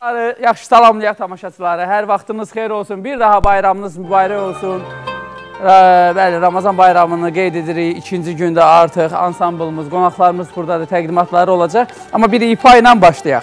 Yaxşı salamlayaq tamaşaçıları. Hər vaxtınız xeyir olsun. Bir daha bayramınız mübarək olsun. Bəli, Ramazan bayramını qeyd edirik. İkinci gündə artıq ansamblımız, qonaqlarımız buradadır, təqdimatları olacaq. Amma bir ifa ilə başlayaq.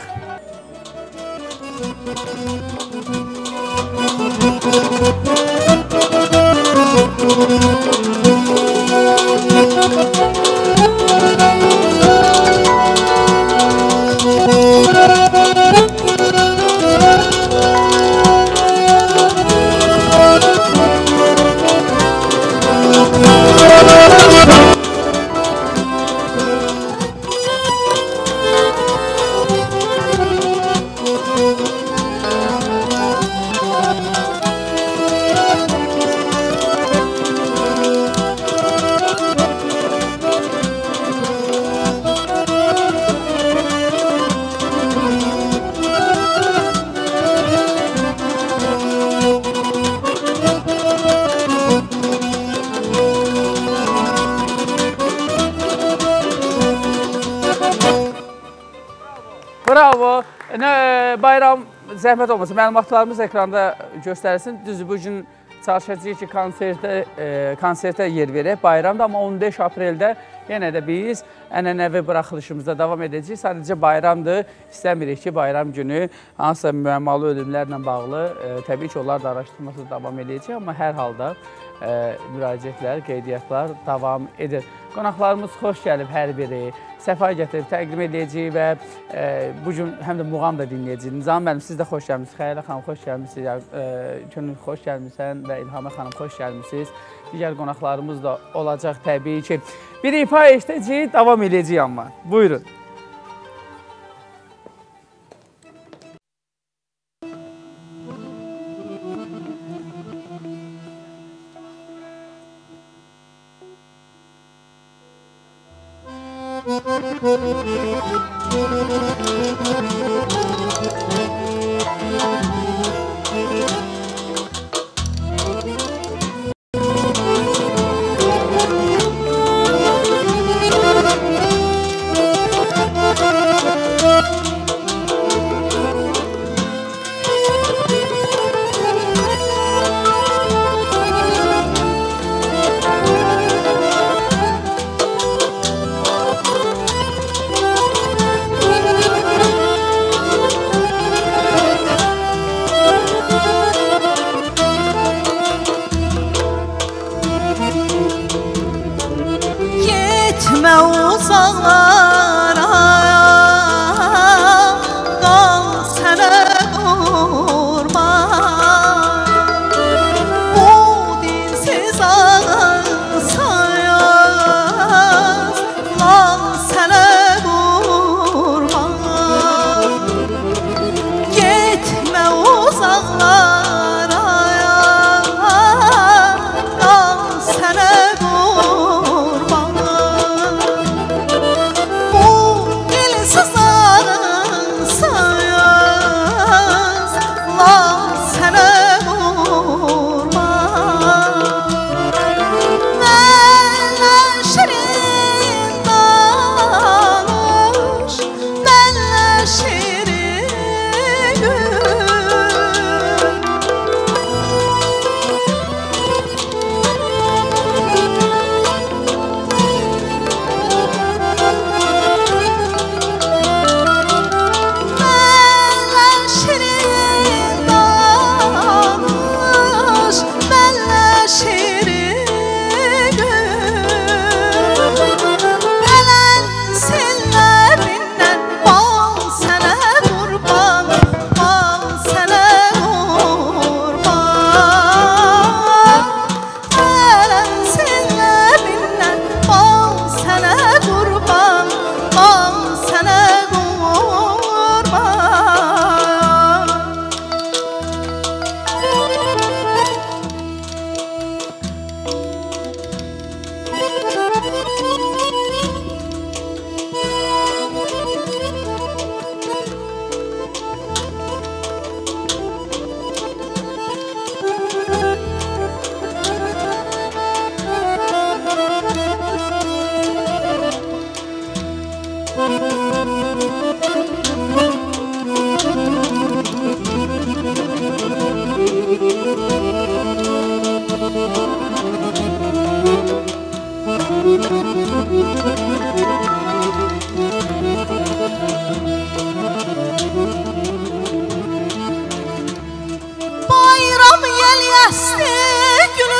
Bravo. Bayram zəhmət olmasın. Məlumatlarımız ekranda göstərilsin. Düzdür, bugün çalışacağıq ki, konsertə yer verək bayramda. Amma 15 apreldə yenə də biz ənənəvi buraxılışımızda davam edəcəyik. Sadəcə bayramdır. İstəmirik ki, bayram günü hansısa müəmmalı ölümlərlə bağlı təbii ki, onlar da araşdırması davam edəcək. Amma hər halda müraciətlər, qeydiyyatlar davam edir. Qonaqlarımız xoş gəlib hər biri. Səfa gətirib, təqdim edəcəyik və bugün həm də muğam da dinləyəcəyik. Nizam müəllim, siz də xoş gəlmişsiniz. Xəyalə xanım, xoş gəlmişsiniz. Könül, xoş gəlmişsən və İlhamə xanım, xoş gəlmişsiniz. Digər qonaqlarımız da olacaq təbii ki. Bir ifa eşidəcəyik, davam edəcəyik amma. Buyurun.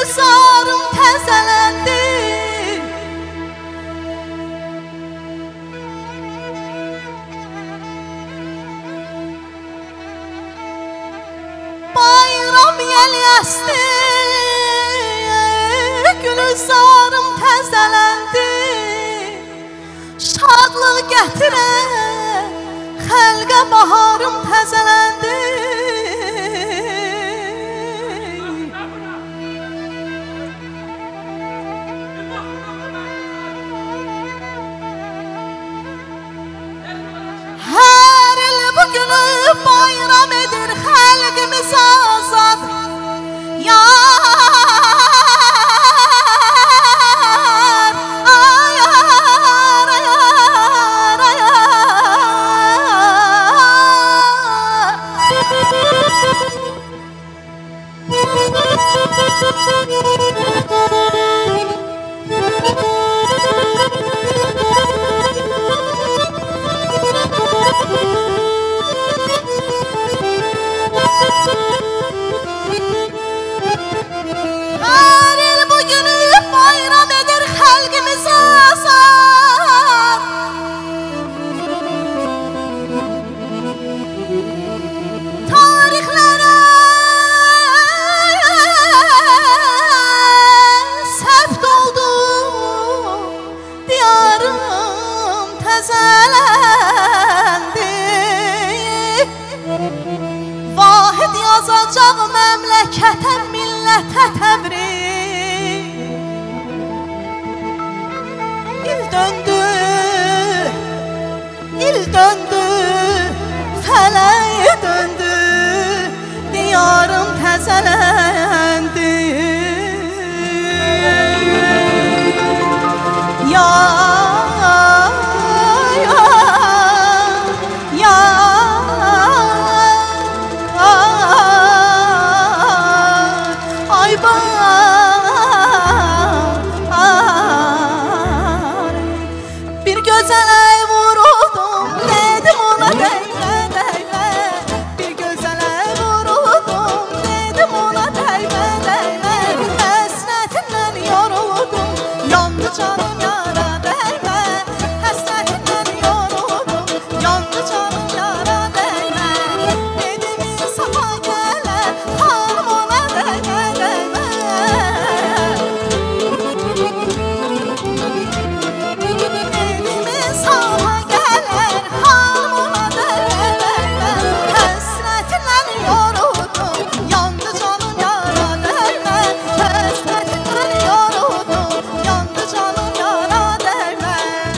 gülzarım təzələndi. Bayram yeli əsdi, gülzarım təzələndi. Şadlıq gətirə, xəlqə baharım təzələndi. Hər il bu günü bayram edir xalqimiz azad. Yar, ayar, ayar, Hər il bu günü bayram edir xalqimiz azad. Tarixlərə səbt oldu, diyarım təzələndi. Vahid yazacaq məmləkətə, millətə təbrik. İl döndü, fələyə döndü, diyarım təzələndi. Ya, ya, ya, ay bahar. Bir gözəl vuruldum, dedim ona dəymə, dəymə. Bir gözəl vuruldum, dedim ona dəymə, dəymə. Həsrətindən yoruldum, yandı canım yara dəymə. Həsrətindən yoruldum, yandı canım yara dəymə. Dedim insafa gələ, xanım ona dəymə, dəymə. Dedim insafa gələr, xanım ona dəymə, dəymə. Həsrətindən yoruldum, yandı canım yara dəymə. Həsrətindən yoruldum, yandı canım yara dəymə.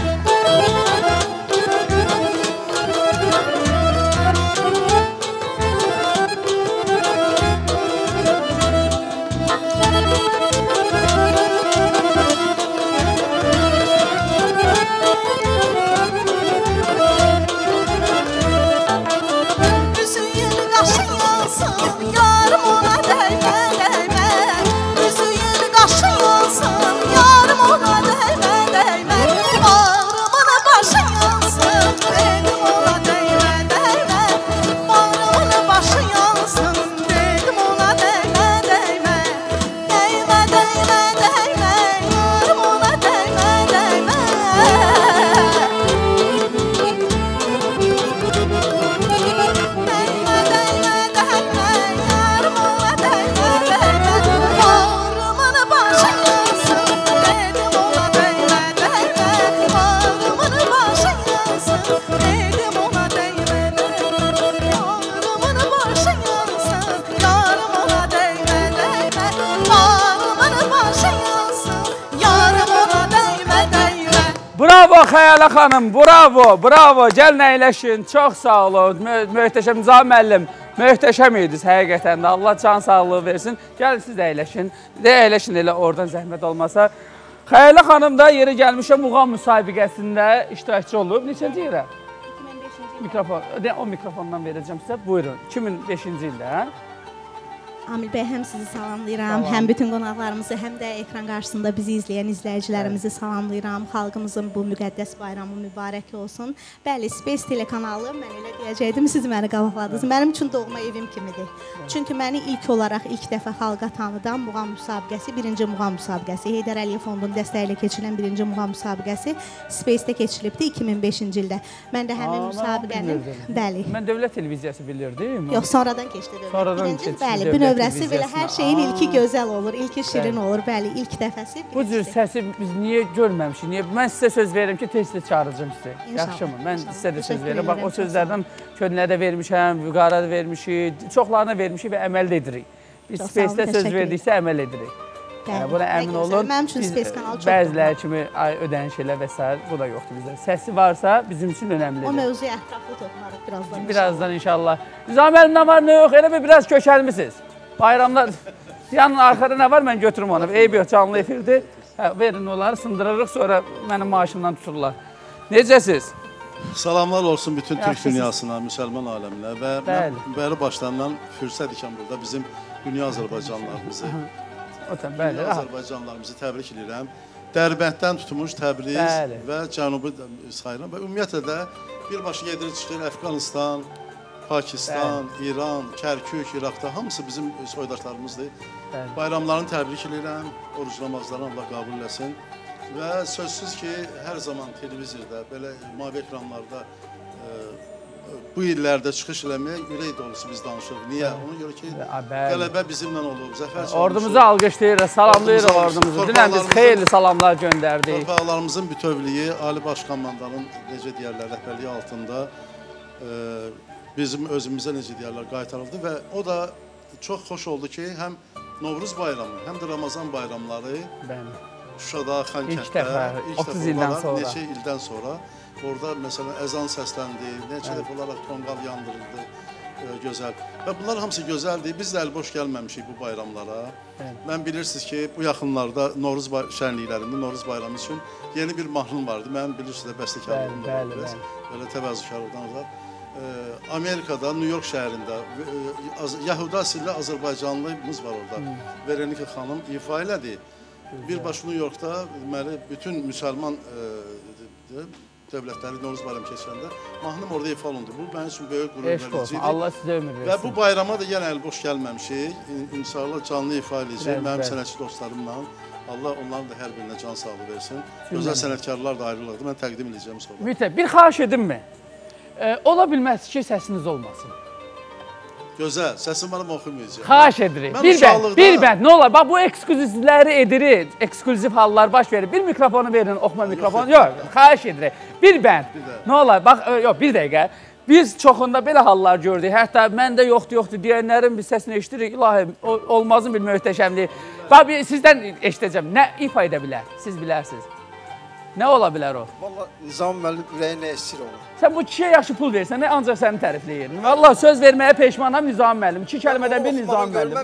Üzüyün qaşın yansın, yarım ona dəymə, dəymə. Üzüyün qaşın yansın, yarım ona dəymə, dəymə. Bağrımın başın yansın, dedim ona dəymə, dəymə. Bağrımın başı yansın, dedim ona dəymə, dəymə. Dəymə, dəymə, dəymə, yarım ona dəymə, dəymə. Dəymə, dəymə, dəymə, yarım ona dəymə, dəymə. Bağrımın başı yansın, dedim ona dəymə, dəymə. Bağrımın başı yansın, dedim ona dəymə, dəymə. Bağrımın başı yansın, yarım ona dəymə, dəymə. Bağrımın başı yansın, yarım ona dəymə, dəymə. Bravo Xəyalə xanım, bravo, bravo. Gəlin əyləşin, çox sağ olun. Möhtəşəm Nizam müəllim, möhtəşəm idiniz həqiqətən də. Allah can sağlığı versin. Gəlin siz də əyləşin. Əyləşin elə oradan zəhmət olmasa. Xəyalə xanım da yeri gəlmişə muğam müsabiqəsində iştirakçı olub. Neçənci yerə? 2005-ci Mikrofon, o mikrofondan verəcəm sizə. Buyurun, 2005-ci ildə. Amil bəy, həm sizi salamlayıram, həm bütün qonaqlarımızı, həm də ekran qarşısında bizi izləyən izləyicilərimizi salamlayıram. Xalqımızın bu müqəddəs bayramı mübarək olsun. Bəli, Space telekanalı, mən elə deyəcəkdim, siz məni qabaqladınız. Mənim üçün doğma evim kimidir. Çünki məni ilk olaraq ilk dəfə xalqa tanıdan muğam müsabiqəsi, birinci muğam müsabiqəsi, Heydər Əliyev Fondunun dəstəyi ilə keçirilən birinci muğam müsabiqəsi Space-də keçirilibdi 2005-ci ildə. Mən də həmin müsabiqənin, bəli. Mən dövlət televiziyası bilirdim. Yox, sonradan keçdi dövlət. Sonradan keçdi. Bəli, bir növrəsi belə hər şeyin ilki gözəl olur, ilki şirin olur. Bəli, ilk dəfəsi. Bu cür səsi biz niyə görməmişik? Niyə? Mən sizə söz verirəm ki, tez-tez çağıracağım sizi. Yaxşımı? Mən sizə də söz verirəm. Bax, o sözlərdən Könülə də vermişəm, Vüqara da vermişik, çoxlarına vermişik və əməl edirik. Biz Space-də söz verdiksə əməl edirik. Buna əmin olun. Mənim üçün Space kanalı çox bəziləri kimi ödəniş elə və s. bu da yoxdur bizdə. Səsi varsa bizim üçün önəmlidir. O mövzuya ətraflı toxunarıq birazdan. Birazdan inşallah. Nizami müəllim, nə var, nə yox? Elə bir biraz kökəlmisiniz. Bayramlar, yanın arxada nə var, mən götürüm onu. Eyb yox, canlı efirdir. Verin onları, sındırırıq, sonra mənim maaşımdan tuturlar. Necəsiz? Salamlar olsun bütün Türk dünyasına, müsəlman aləminə və mən bəri başlarından fürsət ikən burada bizim dünya Azərbaycanlarımızı, Azərbaycanlarımızı təbrik edirəm. Dərbənddən tutmuş Təbriz və Cənubi sayıram və ümumiyyətlə də birbaşa gedir çıxır Əfqanistan, Pakistan, İran, Kərkük, İraqda hamısı bizim soydaşlarımızdır. Bayramlarını təbrik edirəm, oruc namazlarını Allah qəbul eləsin. Və sözsüz ki, hər zaman televizorda, belə mavi ekranlarda bu illərdə çıxış eləməyə ürək dolusu biz danışırıq. Niyə? Ona görə ki, qələbə bizimlə olub, zəfər çalmışıq. Ordumuzu alqışlayırıq, salamlayırıq ordumuzu. Dünən biz xeyli salamlar göndərdik. Torpaqlarımızın bütövlüyü, Ali Baş Komandanın, necə deyərlər, rəhbərliyi altında bizim özümüzə, necə deyərlər, qaytarıldı və o da çox xoş oldu ki, həm Novruz bayramı, həm də Ramazan bayramları Şuşada, Xankənddə ilk dəfə olaraq neçə ildən sonra orada məsələn əzan səsləndi, neçə dəfə olaraq tonqal yandırıldı, gözəl. Və bunlar hamısı gözəldir. Biz də əl-boş gəlməmişik bu bayramlara. Mən bilirsiniz ki, bu yaxınlarda Novruz şənliklərində, Novruz bayramı üçün yeni bir mahnım vardı. Mənim bilirsiniz də bəstəkarlığım da var biraz. Belə təvəzzükarlıqdan uzaq. Amerikada, New York şəhərində Yahudi asilli Azərbaycanlımız var orada. Veronika xanım ifa elədi. Birbaşa New Yorkda bütün müsəlman dövlətləri Novruz bayramı keçirəndə mahnım orada ifa olundu. Bu mənim üçün böyük qürur vericidir. Allah sizə ömür versin. Və bu bayrama da yenə əl-boş gəlməmişik. İnşallah canlı ifa edəcək mənim sənətçi dostlarımla. Allah onların da hər birinə can sağlığı versin. Gözəl sənətkarlar da ayrılıqdır. Mən təqdim edəcəyim sonra. Mütləq, bir xahiş edinmi? Ola bilməz ki, səsiniz olmasın. Gözəl, səsim var amma oxumayacaq. Xahiş edirik. Bir bənd, nə olar? Bax, bu ekskluzivləri edirik, ekskluzив hallar baş verir. Bir mikrofonu verin, oxuma mikrofonu. Yox, xahiş edirik. Bir bənd, nə olar? Bax, yox, bir dəqiqə. Biz çoxunda belə hallar gördük. Hətta məndə yoxdur deyənlərin bir səsini eşitirik. İlahi, olmazın bir möhtəşəmliyi. Bax, sizdən eşidəcəm. Nə ifa edə bilər? Siz bilərsiniz. Nə ola bilər o? Valla Nizam müəllim ürəyinə əsir olur. Sən bu kişiyə yaxşı pul versən, ancaq səni tərifləyir. Valla söz verməyə peşmanam Nizam müəllim. 2 kəlmədən bir Nizam müəllim.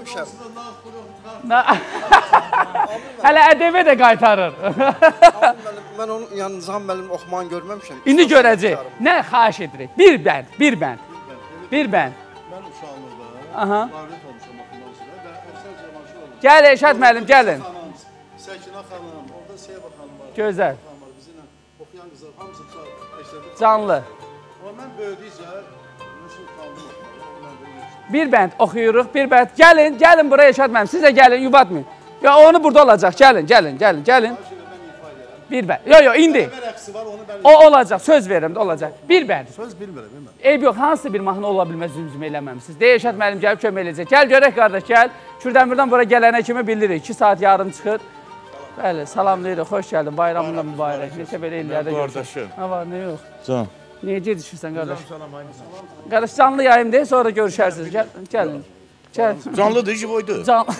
Hələ ədəbə də qaytarır. Mən onu, yəni Nizam müəllim oxumanı görməmişəm. İndi görəcək. Nə xahiş edirik? Bir bənd. Bir bənd. Mən uşaqlıqda lavret olmuşam oxumaq üzrə və Əfsər Cavanşir olmuşam. Gəl Eşət müəllim, gəlin. Səkinə xanım, orada Seyba xanım var. Gözəl. Bizimlə oxuyan qızlar hamısı eşlədik. Canlı. Amma mən böyüdükcə nəsil qaldım oxumaq. Bir bənd oxuyuruq, bir bənd. Gəlin buraya Eşət müəllim. Siz də gəlin, yubatmayın. Ya onu burada olacaq. Gəlin. Bir bənd. Yox, indi. O olacaq, söz verirəm də olacaq. Bir bənd. Söz bilmirəm. Eyb yox, hansı bir mahnı ola bilməz zümzümə eləməmişsiniz. Deyə Eşət müəllim gəlib kömək eləyəcək. Gəl görək qardaş, gəl. Kürdəmirdən bura gələnə kimi bilirik. 2 saat yarım çıxır. Bəli, salamlayırıq, xoş gəldin. Bayramınla mübarək. Neçə belə illərdə görüşürük. Nə var, nə yox? Can. Niyə gedişirsən qardaş? Qardaş, canlı yayım deyil, sonra görüşərsiniz. Gəlin. Canlıdır, jivoydur.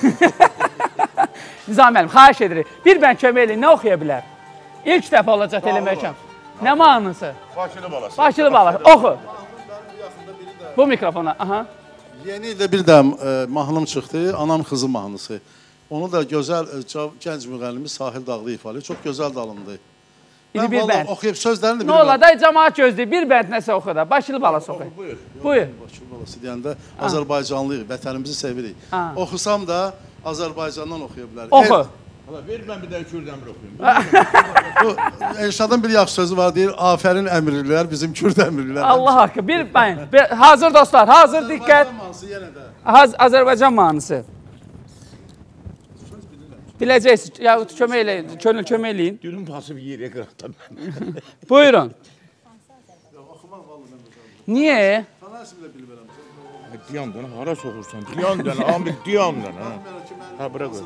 Nizam müəllim, xahiş edirik. Bir bənd kömək eləyin, nə oxuya bilər? İlk dəfə olacaq telemekan. Nə mahnısı? Bakılı balası. Bakılı balası, oxu. Bu mikrofona, aha. Yeni ildə bir də mahnım çıxdı, Anam Xızı mahnısı. Onu da gözəl, gənc müğənnimiz Sahil Dağlı ifadə, çox gözəl dalındı. İndi bir bənd. Oxuyub sözlərini Nə ola da cəmaat gözləyir. Bir bənd nəsə oxu da. Bakılı balası oxu. Buyur. Bakılı balası deyəndə Azərbaycanlıyıq, vətənimizi sevirik. Oxusam da Azərbaycandan oxuya bilərik. Oxu. Ver mən bir də Kürd əmri oxuyum. Bu Elşadın bir yaxşı sözü var, deyir, afərin əmirlilər, bizim Kürd əmirlilər. Allah haqqı. Bir bənd. Hazır dostlar, hazır diqqət. Azərbaycan mahnısı. Biləcəksiniz, yaxud kömək eləyin, könül kömək eləyin. Dünün pasıb yerə qıraqdan mən. Buyurun. Niyə? Diyandan, hara soxursan? Diyandan, amir diyandan. Ha, bırak o.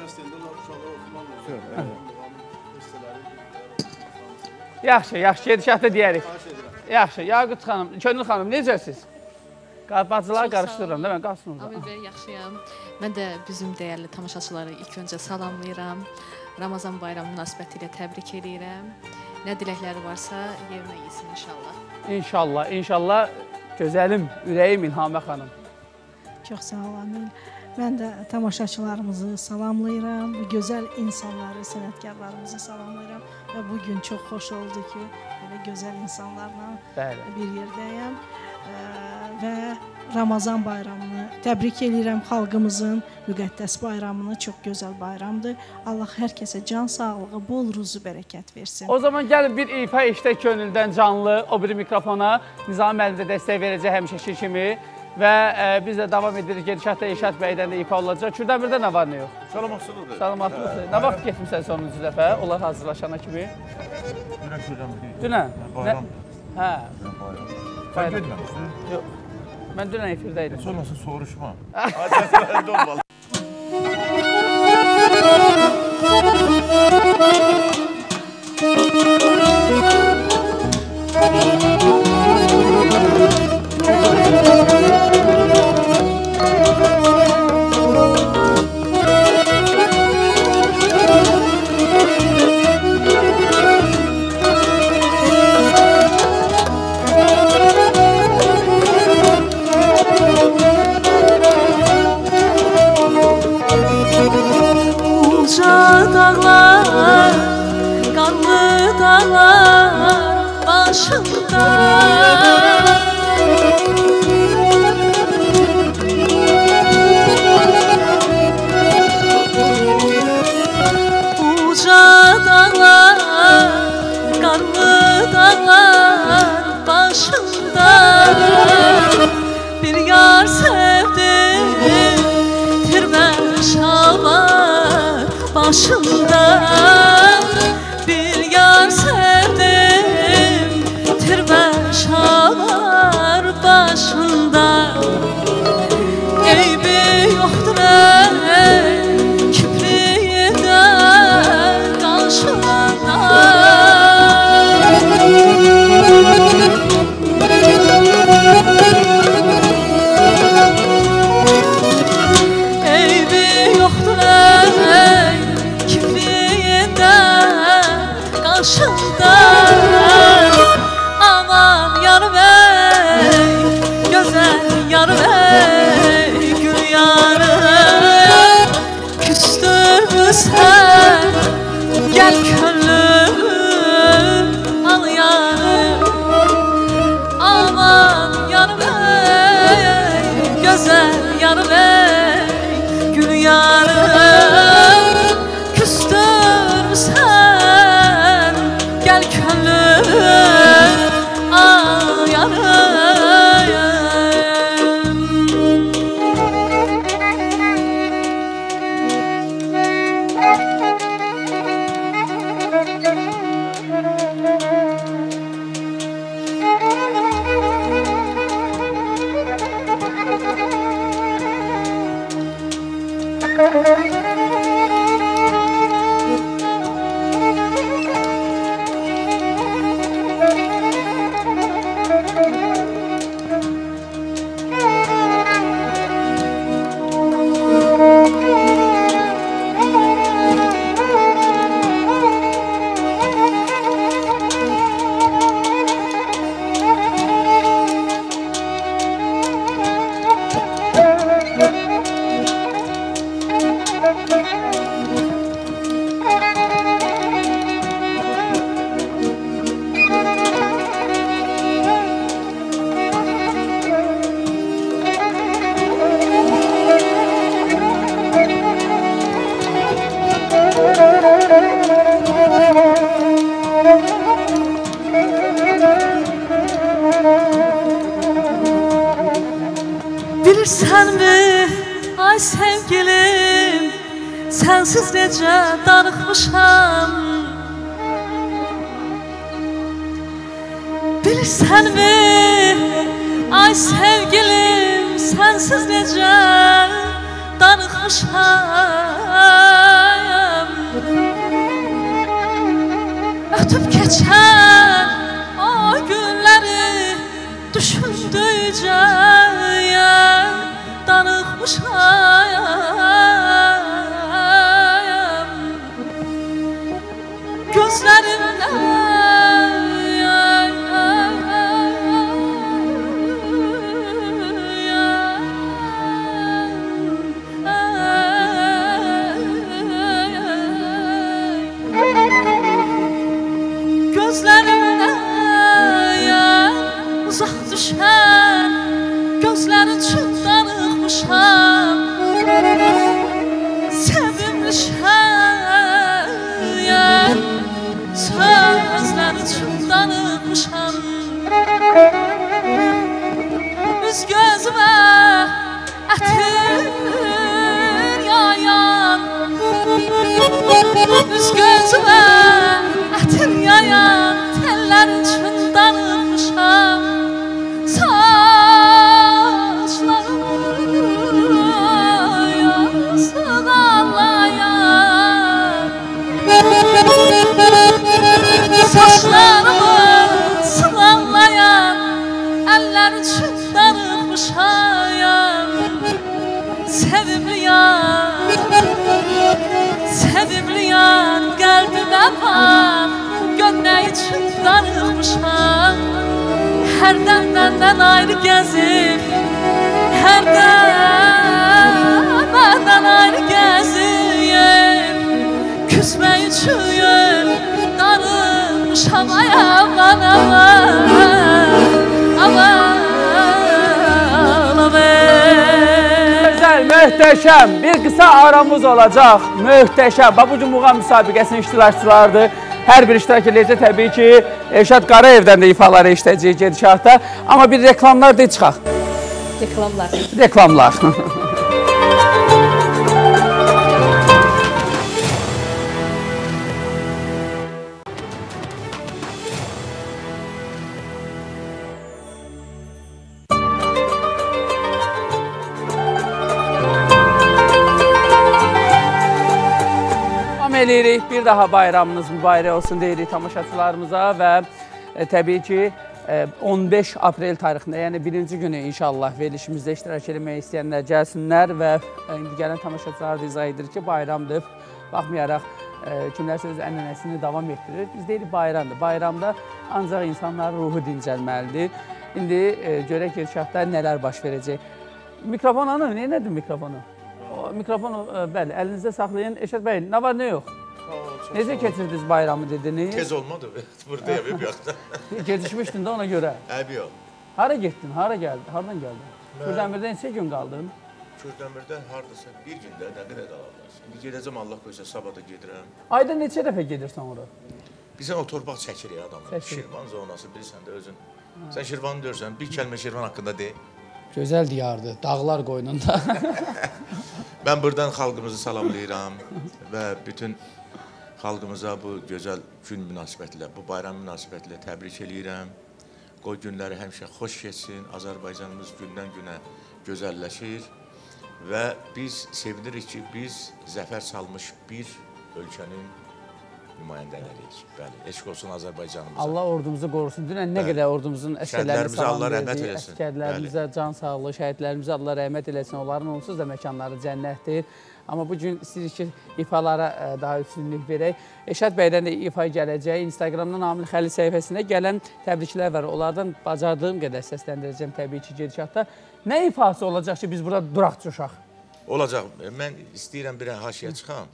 Yaxşı, yaxşı, gedişatda deyərik. Yaxşı, Yaqut xanım, Könül xanım, necəsiz? Bacıları qarışdırıram da mən, qalsın orada. Amir bəy, yaxşıyam. Mən də bizim dəyərli tamaşaçıları ilk öncə salamlayıram. Ramazan bayramı münasibəti ilə təbrik edirəm. Nə diləkləri varsa yerinə yesin inşallah. İnşallah, inşallah. Gözəlim, ürəyim İlhamə xanım. Çox sağ ol, Amil. Mən də tamaşaçılarımızı salamlayıram. Bu gözəl insanları, sənətkarlarımızı salamlayıram. Və bugün çox xoş oldu ki, belə gözəl insanlarla bir yerdəyəm. Və Ramazan bayramını təbrik edirəm. Xalqımızın müqəddəs bayramını, çox gözəl bayramdır. Allah hər kəsə can sağlığı, bol ruzu, bərəkət versin. O zaman gəlin bir ifa işdə könüldən canlı, o biri mikrofona Nizami müəllim də dəstək verəcək həmişəki kimi. Və biz də davam edirik. Gedişatda Eşat bəydən də ifa olacaq. Kürdəmirdə nə var, nə yox? Salamatçılıdır. Salamatlıdır. Nə vaxt getmişsən sonuncu dəfə? Onlar hazırlaşana kimi? Dünən Kürdəmirdə. Dünən? Bayram. Hə. Sən getməmişsin? Yox. Mən dünən efirdəydim. Sonrası soruşma. Adətlərində olmalı. Bilirsən mi, ay sevgilim, sənsiz necə darıxmışam. Bilirsən mi, ay sevgilim, sənsiz necə darıxmışam. Ötüb keçən o günləri düşündükcə darıxmışam. Gözlərimdə uzaq düşən gözləri üçün darıxmışam. Sevimli şəyən sözlər üçün darıxmışam. Üz gözümə ətir yayan, üz gözümə ətir yayan tellər üçün darıxmışam. Saçlarımı sıvallayan eller üçün darıxmışam. Sevimli yan qəlbimə var, görmək üçün darıxmışam. Hərdən məndən ayrı gəzib, hərdən məndən ayrı gəzib, küsmək üçün darıxmışam. Ay aman aman, aman aman. Gözəl, möhtəşəm, bir qısa aramız olacaq, möhtəşəm. Bu gün muğam müsabiqəsinin iştirakçılarıdır. Hər bir iştirak edəcək təbii ki, Elşad Qarayevdən də ifaları işləyəcək gedişatda. Amma bir reklamlar da çıxaq. Reklamlar. Reklamlar. Eləyirik. Bir daha bayramınız mübarək olsun deyirik tamaşaçılarımıza və təbii ki 15 aprel tarixində, yəni birinci günü inşallah verilişimizdə iştirak etmək istəyənlər gəlsinlər və indi gələn tamaşaçılar da izah edir ki, bayramdır. Baxmayaraq kimlərsə öz ənənəsini davam etdirir. Biz deyirik bayramdır. Bayramda ancaq insanların ruhu dincəlməlidir. İndi görək gedişatda nələr baş verəcək. Mikrofon hanım, nədir mikrofonu? Mikrofonu, bəli, əlinizdə saxlayın. Eşət bəy, nə var, nə yox? Necə keçirdiniz bayramı dediniz? Tez olmadı, buradayım, hep yaxda. Gecişmişdin də ona görə. Əbi yox. Hara getdin, hara gəldin, haradan gəldin? Kürdəmirdə neçə gün qaldın? Kürdəmirdə haradasa bir gündə nə qədər qalırlar. İndi gedəcəm, Allah qoysa, sabah da gedirəm. Ayda neçə dəfə gedirsən ora? Bizən o torpaq çəkirik adamlar. Şirvan zonası, bilirsən də özün. Sən Şirvanı görürsən, bir kəlmə Şirvan haqqında deyil. Gözəl diyardır, dağlar qoynunda. Mən buradan xalqımızı salamlayıram və bütün xalqımıza bu gözəl gün münasibətilə, bu bayram münasibətilə təbrik eləyirəm. Qoy günləri həmişə xoş keçsin, Azərbaycanımız gündən-günə gözəlləşir və biz sevinirik ki, biz zəfər salmış bir ölkənin nümayəndələriyik. Bəli, eşq olsun Azərbaycanımıza. Allah ordumuzu qorusun. Dünən nə qədər ordumuzun əsgərlərini salamlayırıq. Əsgərlərimizə can sağlığı, şəhidlərimizə Allah rəhmət eləsin. Onların onsuz da məkanları cənnətdir. Amma bugün istəyirik ki, ifalara daha üstünlük verək. Eşad bəydən də ifa gələcək. Instagramdan Amil Xəlil səhifəsində gələn təbriklər var. Onlardan bacardığım qədər səsləndirəcəm təbii ki, gedişatda. Nə ifası olacaq ki, biz burada duraq coşaq? Olacaq. Mən istəyirəm bir haşiyə çıxam.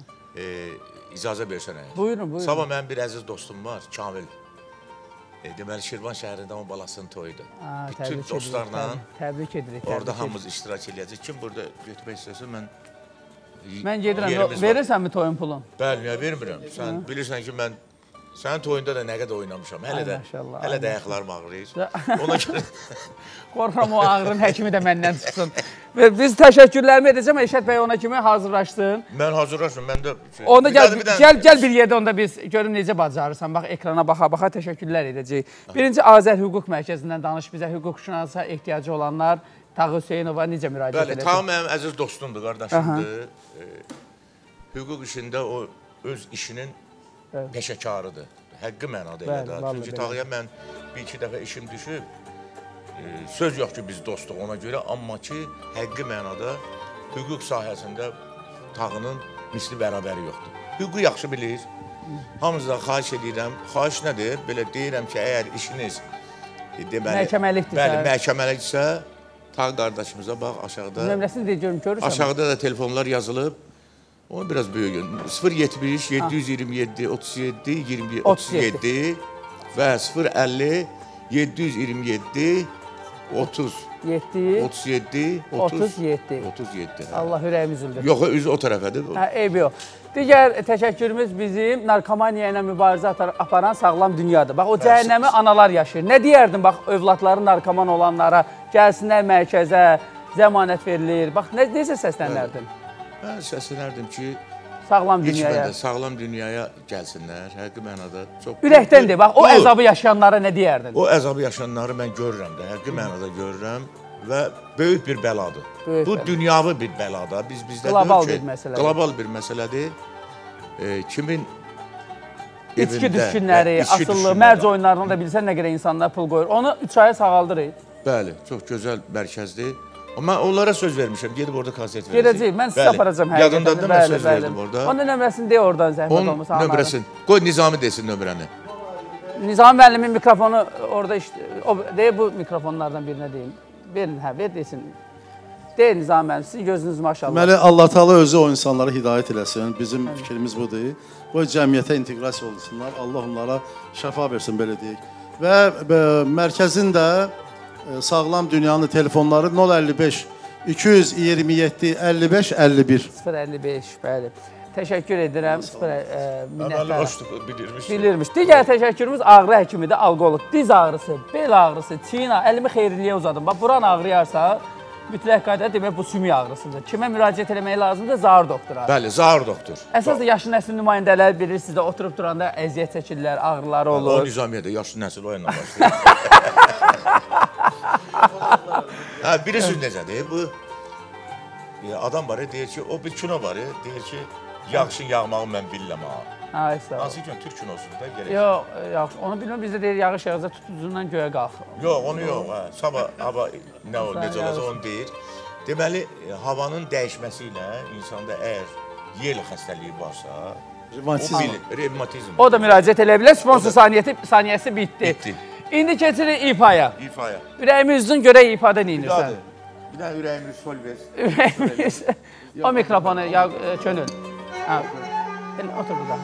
İcazə versənə. Buyurun, buyurun. Sabah mənim bir əziz dostum var, Kamil. Deməli, Şirvan şəhərində onun balasının toyudur. Bütün dostlarla orada hamımız iştirak edəcək. Kim burada götürmək istəsə, mən gedirəm. Verirsənmi toyun pulun? Bəli, vermirəm. Sən bilirsən ki, mən Sənin toyunda da nə qədər oynamışam. Hələ də ayaqlarım ağrıyır. Ona görə qorxuram o ağrının həkimi də məndən çıxsın. Biz təşəkkürlərimi edəcəm. Eşət bəy ona kimi hazırlaşdın. Mən hazırlaşdım. Mən də onda gəl bir yerdə onda biz görüm necə bacarırsan. Bax ekrana baxa təşəkkürlər edəcəyik. Birinci Azər Hüquq Mərkəzindən danış bizə hüquqşünasa ehtiyacı olanlar Tağı Hüseynova necə müraciət edirsən? Bəli, Tağı mənim əziz dostumdur, qardaşımdır. Hüquq işində o öz işinin peşəkarıdır. Həqqi mənada elə də. Çünki Tağıya mən bir-iki dəfə işim düşüb, söz yox ki, biz dostuq ona görə, amma ki, həqqi mənada hüquq sahəsində Tağının misli bərabəri yoxdur. Hüququ yaxşı bilir. Hamınızdan xahiş edirəm. Xahiş nədir? Belə deyirəm ki, əgər işiniz məhkəməlikdirsə, Tağ qardaşımıza bax, aşağıda. Nömrəsini deyir, görürsən. Aşağıda da telefonlar yazılıb. Onu biraz böyük. 070 727 37 37 və 050 727 30 37 37. Allah ürəyim üzüldür. Yox, üzü o tərəfədir. Eybi yox. Digər təşəkkürümüz bizim narkomaniya ilə mübarizə aparan sağlam dünyadır. Bax, o cəhənnəmi analar yaşayır. Nə deyərdin, bax, övladları narkoman olanlara gəlsinlər mərkəzə, zəmanət verilir. Bax, necə səslənərdin? Mən səslənərdim ki, sağlam dünyaya. Sağlam dünyaya gəlsinlər, həqiqi mənada çox... Ürəkdəndir, bax, o əzabı yaşayanlara nə deyərdin? O əzabı yaşayanları mən görürəm də, həqiqi mənada görürəm və böyük bir bəladır. Bu dünyavi bir bəladır. Qlobal bir məsələdir. Qlobal bir məsələdir. Kimin İçki düşkünləri, asıllı, mərc oyunlarına da bilsən nə qədər insanlar pul qoyur. Onu 3 aya sağaldırıq. Bəli, çox gözəl mərkəzdir. Mən onlara söz vermişəm, gedib orada konsert verəcək. Gedəcək, mən siz aparacam həqiqətən. Yadındadır, mən söz verdim orada. Onun nömrəsini deyə oradan zəhmət olmasa. Onun nömrəsini, qoy Nizami desin nömrəni. Nizami müəllimin mikrofonu orada, deyə bu mikrofonlardan birinə deyim. Verin, ver desin. Deyin Nizami müəllim, sizin gözünüz maşallah. Deməli, Allah Teala özü o insanlara hidayət eləsin. Bizim fikrimiz budur. Bu cəmiyyətə inteqrasiya olsunlar. Allah onlara şəfa versin, belə deyək. Və mərkəzin də sağlam dünyanın telefonları 055 227 55 51 055, bəli. Təşəkkür edirəm. Bilirmiş. Digər təşəkkürümüz ağrı həkimidir, alqolog. Diz ağrısı, bel ağrısı, çiyin, əlimi xeyirliyə uzadım. Bax, buran ağrıyarsa, mütləq qayda demək bu sümük ağrısıdır. Kimə müraciət eləmək lazımdır? Zahir doktora. Bəli, zahir doktor. Əsas da yaşlı nəsil nümayəndələr bilir, sizdə oturub duranda əziyyət çəkirlər, ağrıları olur. O nizamiyyədə, yaşlı nəsil o yanına başlayır. Biri söz necədir? Bu adam var, deyir ki, o bir kino var, deyir ki, yağışın yağmağı mən bilirəm ha. Hansı gün Türk kinosunda gerək? Yox, yaxşı. Onu bilməm, bizdə deyir, yağış yağıza tutucundan göyə qalx. Yox, onu yox. Sabah hava necə olacaq onu deyir. Deməli, havanın dəyişməsi ilə insanda əgər yel xəstəliyi varsa, revmatizm. O da müraciət eləyə bilər. Sponsor saniyəsi bitdi. İndi keçirik İFA-ya. Ürəyimizdin görək İFA-da neyinirsən? Bir də ürəyimiz sol ver. Ürəyimiz. O mikrofonu könül. Otur burada.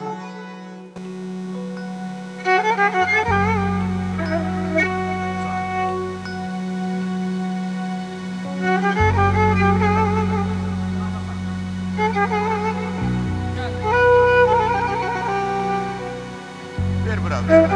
Ver bura.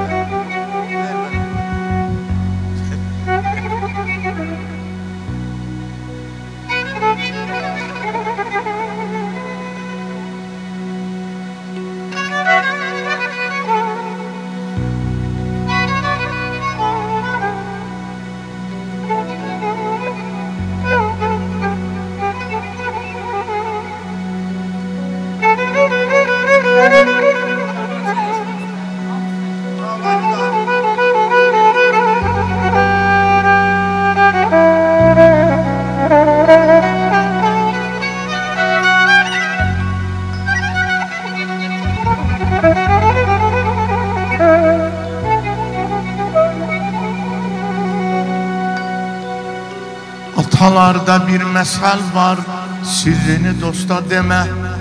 Atalarda bir məsəl var, sirrini dosta demə.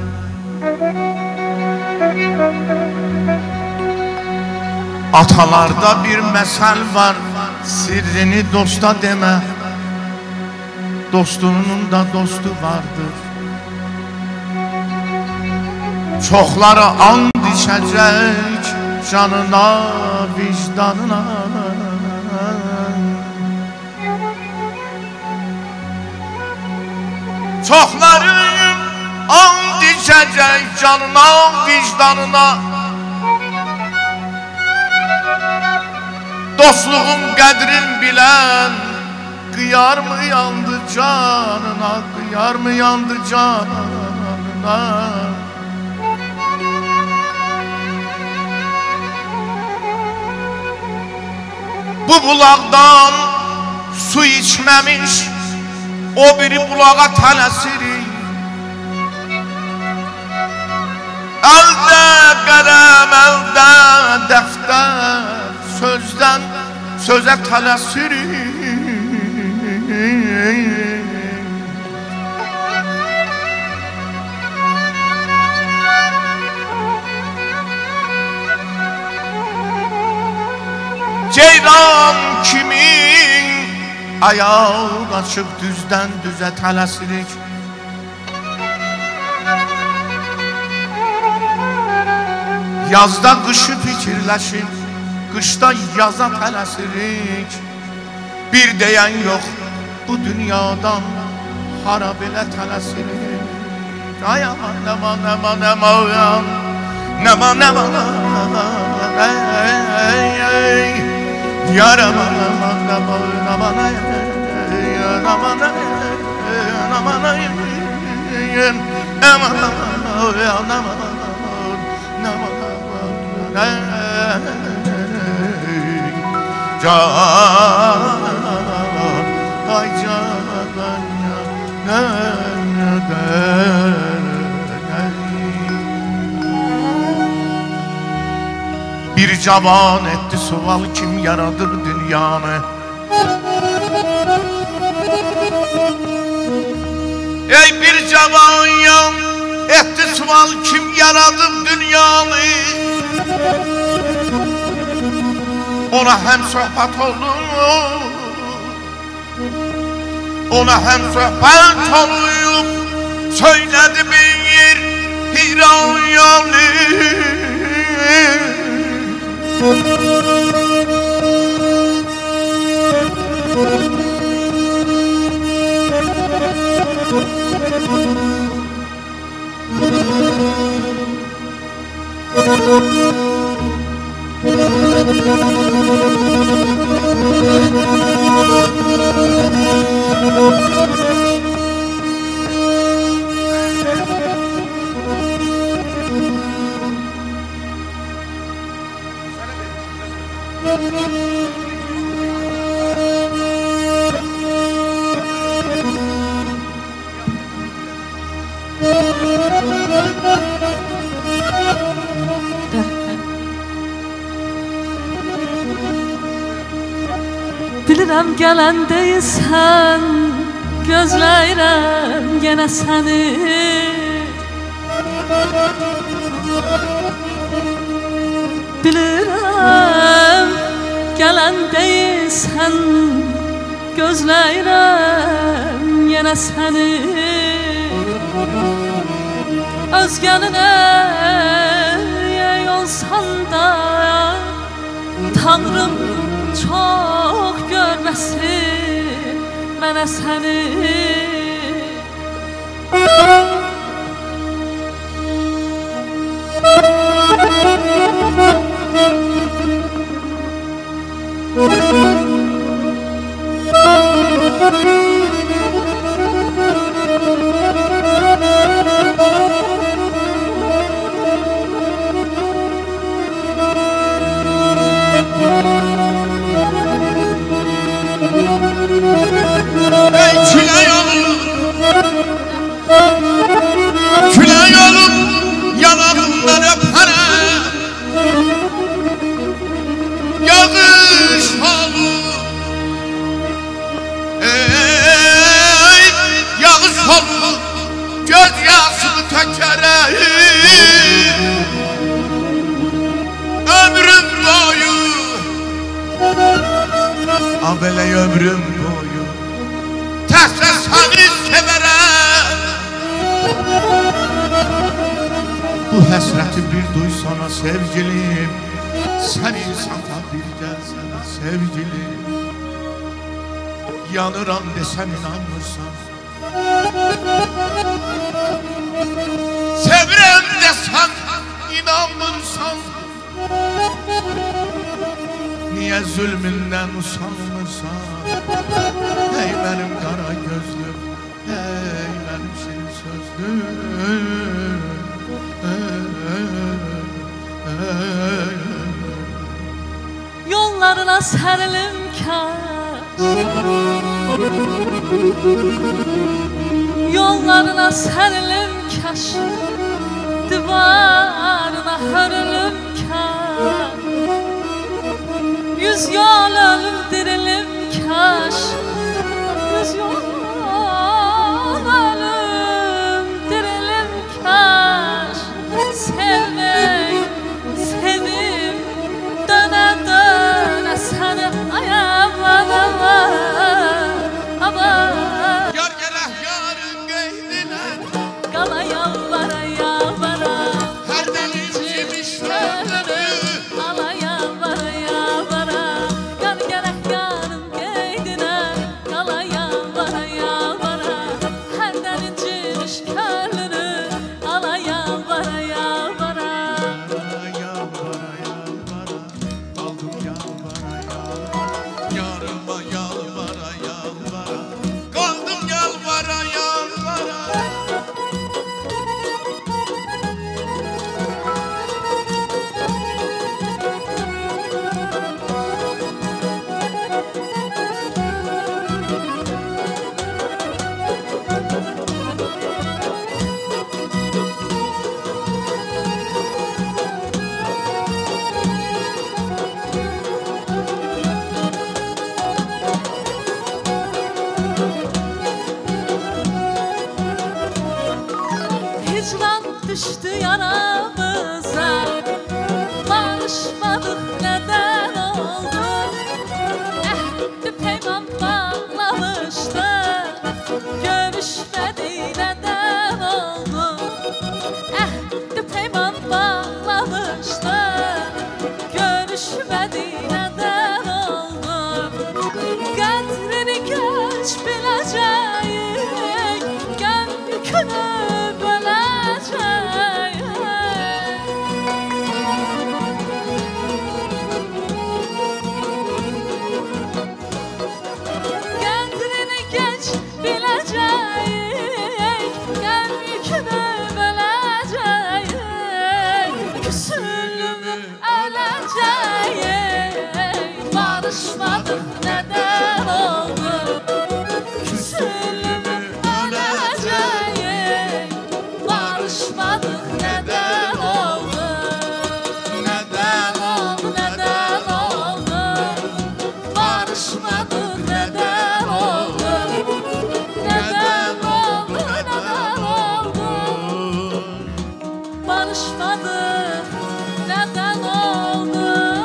Atalarda bir məsəl var, sirrini dosta demə. Dostunun da dostu vardır. Çoxları and içəcək, canına, vicdanına. Çoxların and içəcək canına, vicdanına. Dostluğun qədrin bilən qıyar mı yandı canına, qıyar mı yandı canına. Bu bulaqdan su içməmiş o biri bulağa tələsirik. Əldə qələm, əldə dəftər, sözdən sözə tələsirik. Ceylan kimin ayağı açıb düzdən düzə tələsirik. Yazda qışı fikirləşib, qışda yaza tələsirik. Bir deyən yox bu dünyadan hara belə tələsirik. Ay aman aman aman aman aman aman yar aman aman aman aman aman aman can ay can bir cavan etti sual kim yaradır dünyanı. Ey bir cavan yan etti sual kim yaradır dünyanı. Ona hem sohbet olur, ona hem sohbet olup söyledi bir hiran yanı. Bilirəm gələndəysən, gözləyirəm yenə səni. Bilirəm gələndəysən, gözləyirəm yenə səni. Özgənin ey olsan da Tanrım çok görməsin mənə səni. Ey çile yolum, çile yolum yanağımdan öpərəm. Yağış olur, ey yağış olur, göz yaşımı tökərəm. Ömrüm boyu, belə ömrüm boyu təhsə səni sevərəm. Bu həsrəti bir duysana sevgilim, Səni sata bir gəlsən sevgili, yanıram desəm inanmırsan. Sevirəm desəm inanmırsan. Niyə zülmündən usanmırsan? Ey mənim qara gözlüm, ey mənim şirin sözlüm. Yollarına sərilim kaş, yollarına sərilim kaş, divarına hörülüm kaş, yüz yol ölüm dirilim kaş, yüz yol ölüm dirilim kaş. Sevmek, sevim, döne döne seni ayağımdan ama Yar gələk yarın qeydinə, qala yalvara yalvara, hər dəlicim işlərini. ala yalvara yalvara, qal gələk yarın qeydinə, qala yalvara yalvara, hər dəlicim işlərini, ala yalvara yalvara. Yalvara, yalvara, qaldım yalvara, yalvara. Yarıma yalvara, yalvara, qaldım yalvara, yalvara. Hicran düştü yaramıza, barışmadık neden oldu? Ehdi peyman bağlamıştık, görüşmedik neden oldu? Ehdi peyman bağlamıştık, görüşmedik neden oldu? Qədrini geç biləcəyik, gəm yükünü Kendini geç biləcəyik, gəm yükünü böləcəyik, küsülümü öləcəyik, barışmadık nədən oldu? Küsülümü öləcəyik, barışmadık nədən oldu? Nədən oldu, nədən oldu? Barışmadık nədən oldu? Nədən oldu, nədən oldu? Barışmadık nədən oldu?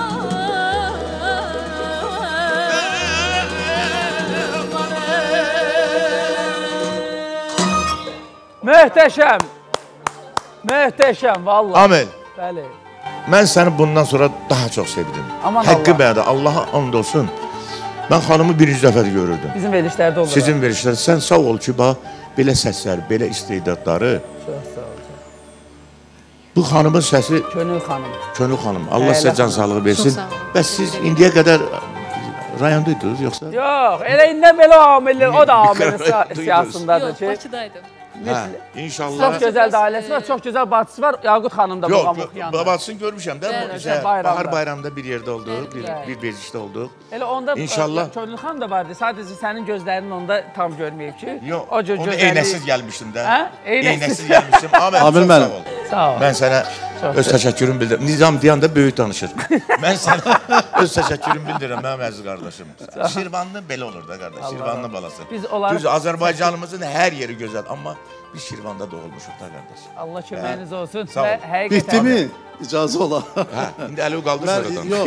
Möhtəşəm. Möhtəşəm vallahi. Amin. Bəli. Mən səni bundan sonra daha çox sevdim. Aman Haqqı Allah. bədə, Allaha and olsun. Mən xanımı birinci dəfə də görürdüm. Bizim verilişlərdə olur. Sizin verişlər. Sən sağ ol ki, bax, belə səslər, belə istedadları. Çox sağ ol. Bu xanımın səsi, Könül xanım. Könül xanım, Allah sizə can sağlığı versin. Çox sağ olun. Və siz indiyə qədər rayondaydınız, yoxsa? Yox, elə indən belə amillər, o da amilin Duydunuz. siyasındadır Yox, ki. Bakıdaydım. Hə, inşallah. Çox gözəl də ailəsi var, çox gözəl bacısı var. Yaqut xanım da Yox, babam oxuyanlar. babasını görmüşəm də. Bəli, bayramda. Bahar bayramında bir yerdə olduq, bir bezişdə olduq. Elə onda İnşallah. Könül xanım da vardı. Sadəcə sənin gözlərinin onda tam görməyib ki. Yox, o cür onu gözəlliyi- eynəksiz gəlmişdim də. Hə? Eynəksiz gəlmişdim. Amin, Amin çox mənim. sağ ol. Sağ ol. Mən sənə Çox öz təşəkkürümü bildirirəm. Nizam deyəndə böyük danışır. Mən sənə öz təşəkkürümü bildirirəm, mənim əziz qardaşım. Şirvanlı belə olur da qardaş, Şirvanlı balası. Biz onları- Düz Azərbaycanımızın hər yeri gözəl, amma biz Şirvanda doğulmuşuq da qardaş. Allah köməyiniz olsun. Sağ ol. Və həqiqətən Bitdi mi? İcazə ola. Hə, indi əli qaldı Mən sıradan. yox,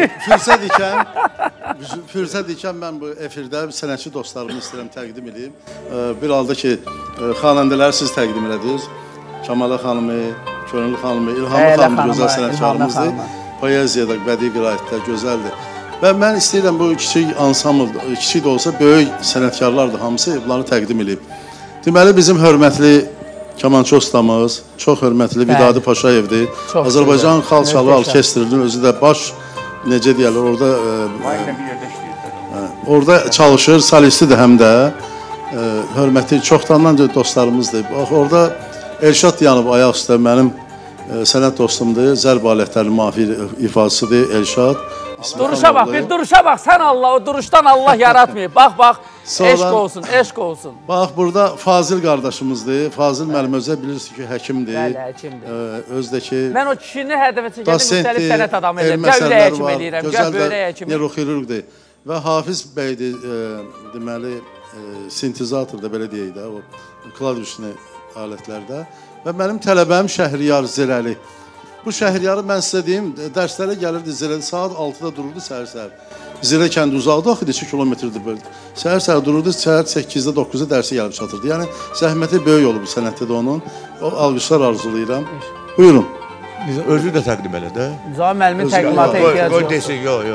fürsət ikən mən bu efirdə sənətçi dostlarımı istəyirəm təqdim edeyim. Bir halda ki, xanəndələri siz təqdim elədiniz. Kəmalə xanımı, Könül xanımı, İlhamlı Əylə xanımı xanımı, gözəl İlhamlı sənətkarımızdır. xanımı. poeziyada, bədii qiraətlər gözəldir. Və mən istəyirəm bu kiçik ansambl, kiçik də olsa böyük sənətkarlardır hamısı, bunları təqdim edib. Deməli, bizim hörmətli kamançı ustamız, çox hörmətli Vidadi Paşayevdir. Azərbaycan Xalq Çalı Orkestrinin özü də baş, necə deyərlər, orada çalışır, solistidir həm də. Hörmətli, çoxdandan dostlarımızdır. Orada Elşad Diyanov ayaq üstə mənim sənət dostumdur, zərb alətlərinin mahir ifadəsidir Elşad. Duruşa bax, bir duruşa bax, sən Allah, o duruşdan Allah yaratmayıb. Bax, bax, eşq olsun, eşq olsun. Bax, burada Fazil qardaşımızdır. Fazil müəllim özə bilirsiniz ki, həkimdir. Bəli, həkimdir. Özdəki... Mən o kişini hədəfə çəkəndə müxtəlif sənət adamı edirəm. Gəl ürək həkim edirəm, gəl böyrək həkim. Neuroxirurqdir. Və Hafiz bəydir, deməli, sintezatorda, belə deyək də, o klavişli alətlərdə. Və mənim tələbəm Şəhriyar Zirəli. Bu Şəhriyarı mən sizə deyim, dərslərə gəlirdi Zirəli, saat 6-da dururdu səhər-səhər. Zirə kəndi uzaqda axı, 2 kilometrdir böyle. Səhər-səhər dururdu, səhər 8-də, 9-da dərsi gəlib çatırdı. Yəni, zəhməti böyük olub bu sənətdə də onun. O alqışlar arzulayıram. Buyurun. Özü də təqdim elə də. Nizami müəllimin təqdimata ehtiyacı yoxdur. Qoy desin, yox.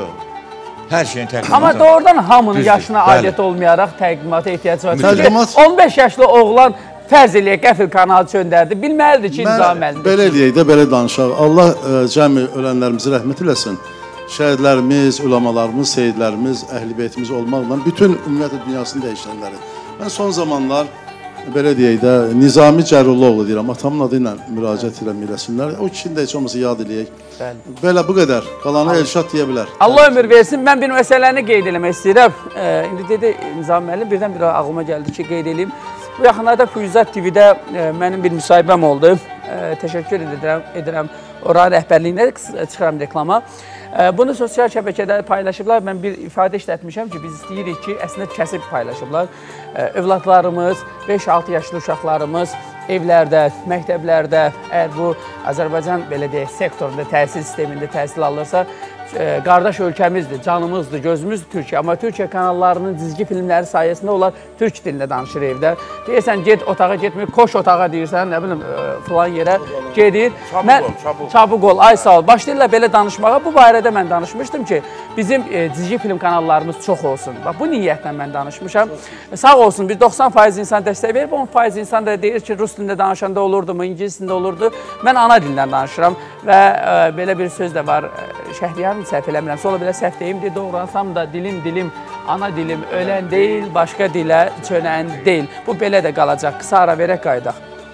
Hər şeyin təqdimatı. Amma doğrudan hamının yaşına aidət olmayaraq təqdimata ehtiyacı var. Çünki 15 yaşlı oğlan fərz eləyək, qəfil kanalı çöndərdi. Bilməlidir ki, Nizami müəllim. Belə eləyək də, belə danışaq. Allah cəmi ölənlərimizi rəhmət eləsin. Şəhidlərimiz, ulamalarımız, seyidlərimiz, əhl-i beytimiz olmaqla bütün ümumiyyətlə dünyasını dəyişənləri. Mən son zamanlar, belə deyək də, Nizami Cəruloğlu deyirəm, atamın adı ilə müraciət eləsinlər. O kişini də heç olmasa yad eləyək. Belə bu qədər. Qalanı Elşad deyə bilər. Allah ömür versin. Mən bir məsələni qeyd eləmək istəyirəm. İndi dedi Nizami müəllim, birdən bir ağlıma gəldi ki, qeyd edeyim. Bu yaxınlarda Füyüzat TV-də mənim bir müsahibəm oldu. Təşəkkür edirəm oranın rəhbərliyinə, çıxıram reklama. Bunu sosial şəbəkədə paylaşıblar. Mən bir ifadə işlətmişəm ki, biz istəyirik ki, əslində kəsib paylaşıblar. Övladlarımız, 5-6 yaşlı uşaqlarımız evlərdə, məktəblərdə, əgər bu Azərbaycan belə deyək, sektorunda, təhsil sistemində təhsil alırsa, qardaş ölkəmizdir, canımızdır, gözümüzdür Türkiyə. Amma Türkiyə kanallarının cizgi filmləri sayəsində onlar türk dilində danışır evdə. Deyirsən, get otağa getmir, koş otağa deyirsən, nə bilim, filan yerə gedir. Çabuk ol, ay sağ ol. Başlayırlar belə danışmağa. Bu barədə mən danışmışdım ki, bizim cizgi film kanallarımız çox olsun. Bax, bu niyyətlə mən danışmışam. Sağ olsun, bir 90% insan dəstək verib, 10% insan da deyir ki, rus dilində danışanda olurdu mu, ingilis dilində olurdu. Mən ana dildən danışıram və belə bir söz də var, Şəhriyarın səhv eləmirəm, sonra belə səhv deyim, doğransam da dilim, ana dilim ölən deyil, başqa dilə çönən deyil. Bu belə də qalacaq, qısa ara verək qaydaq.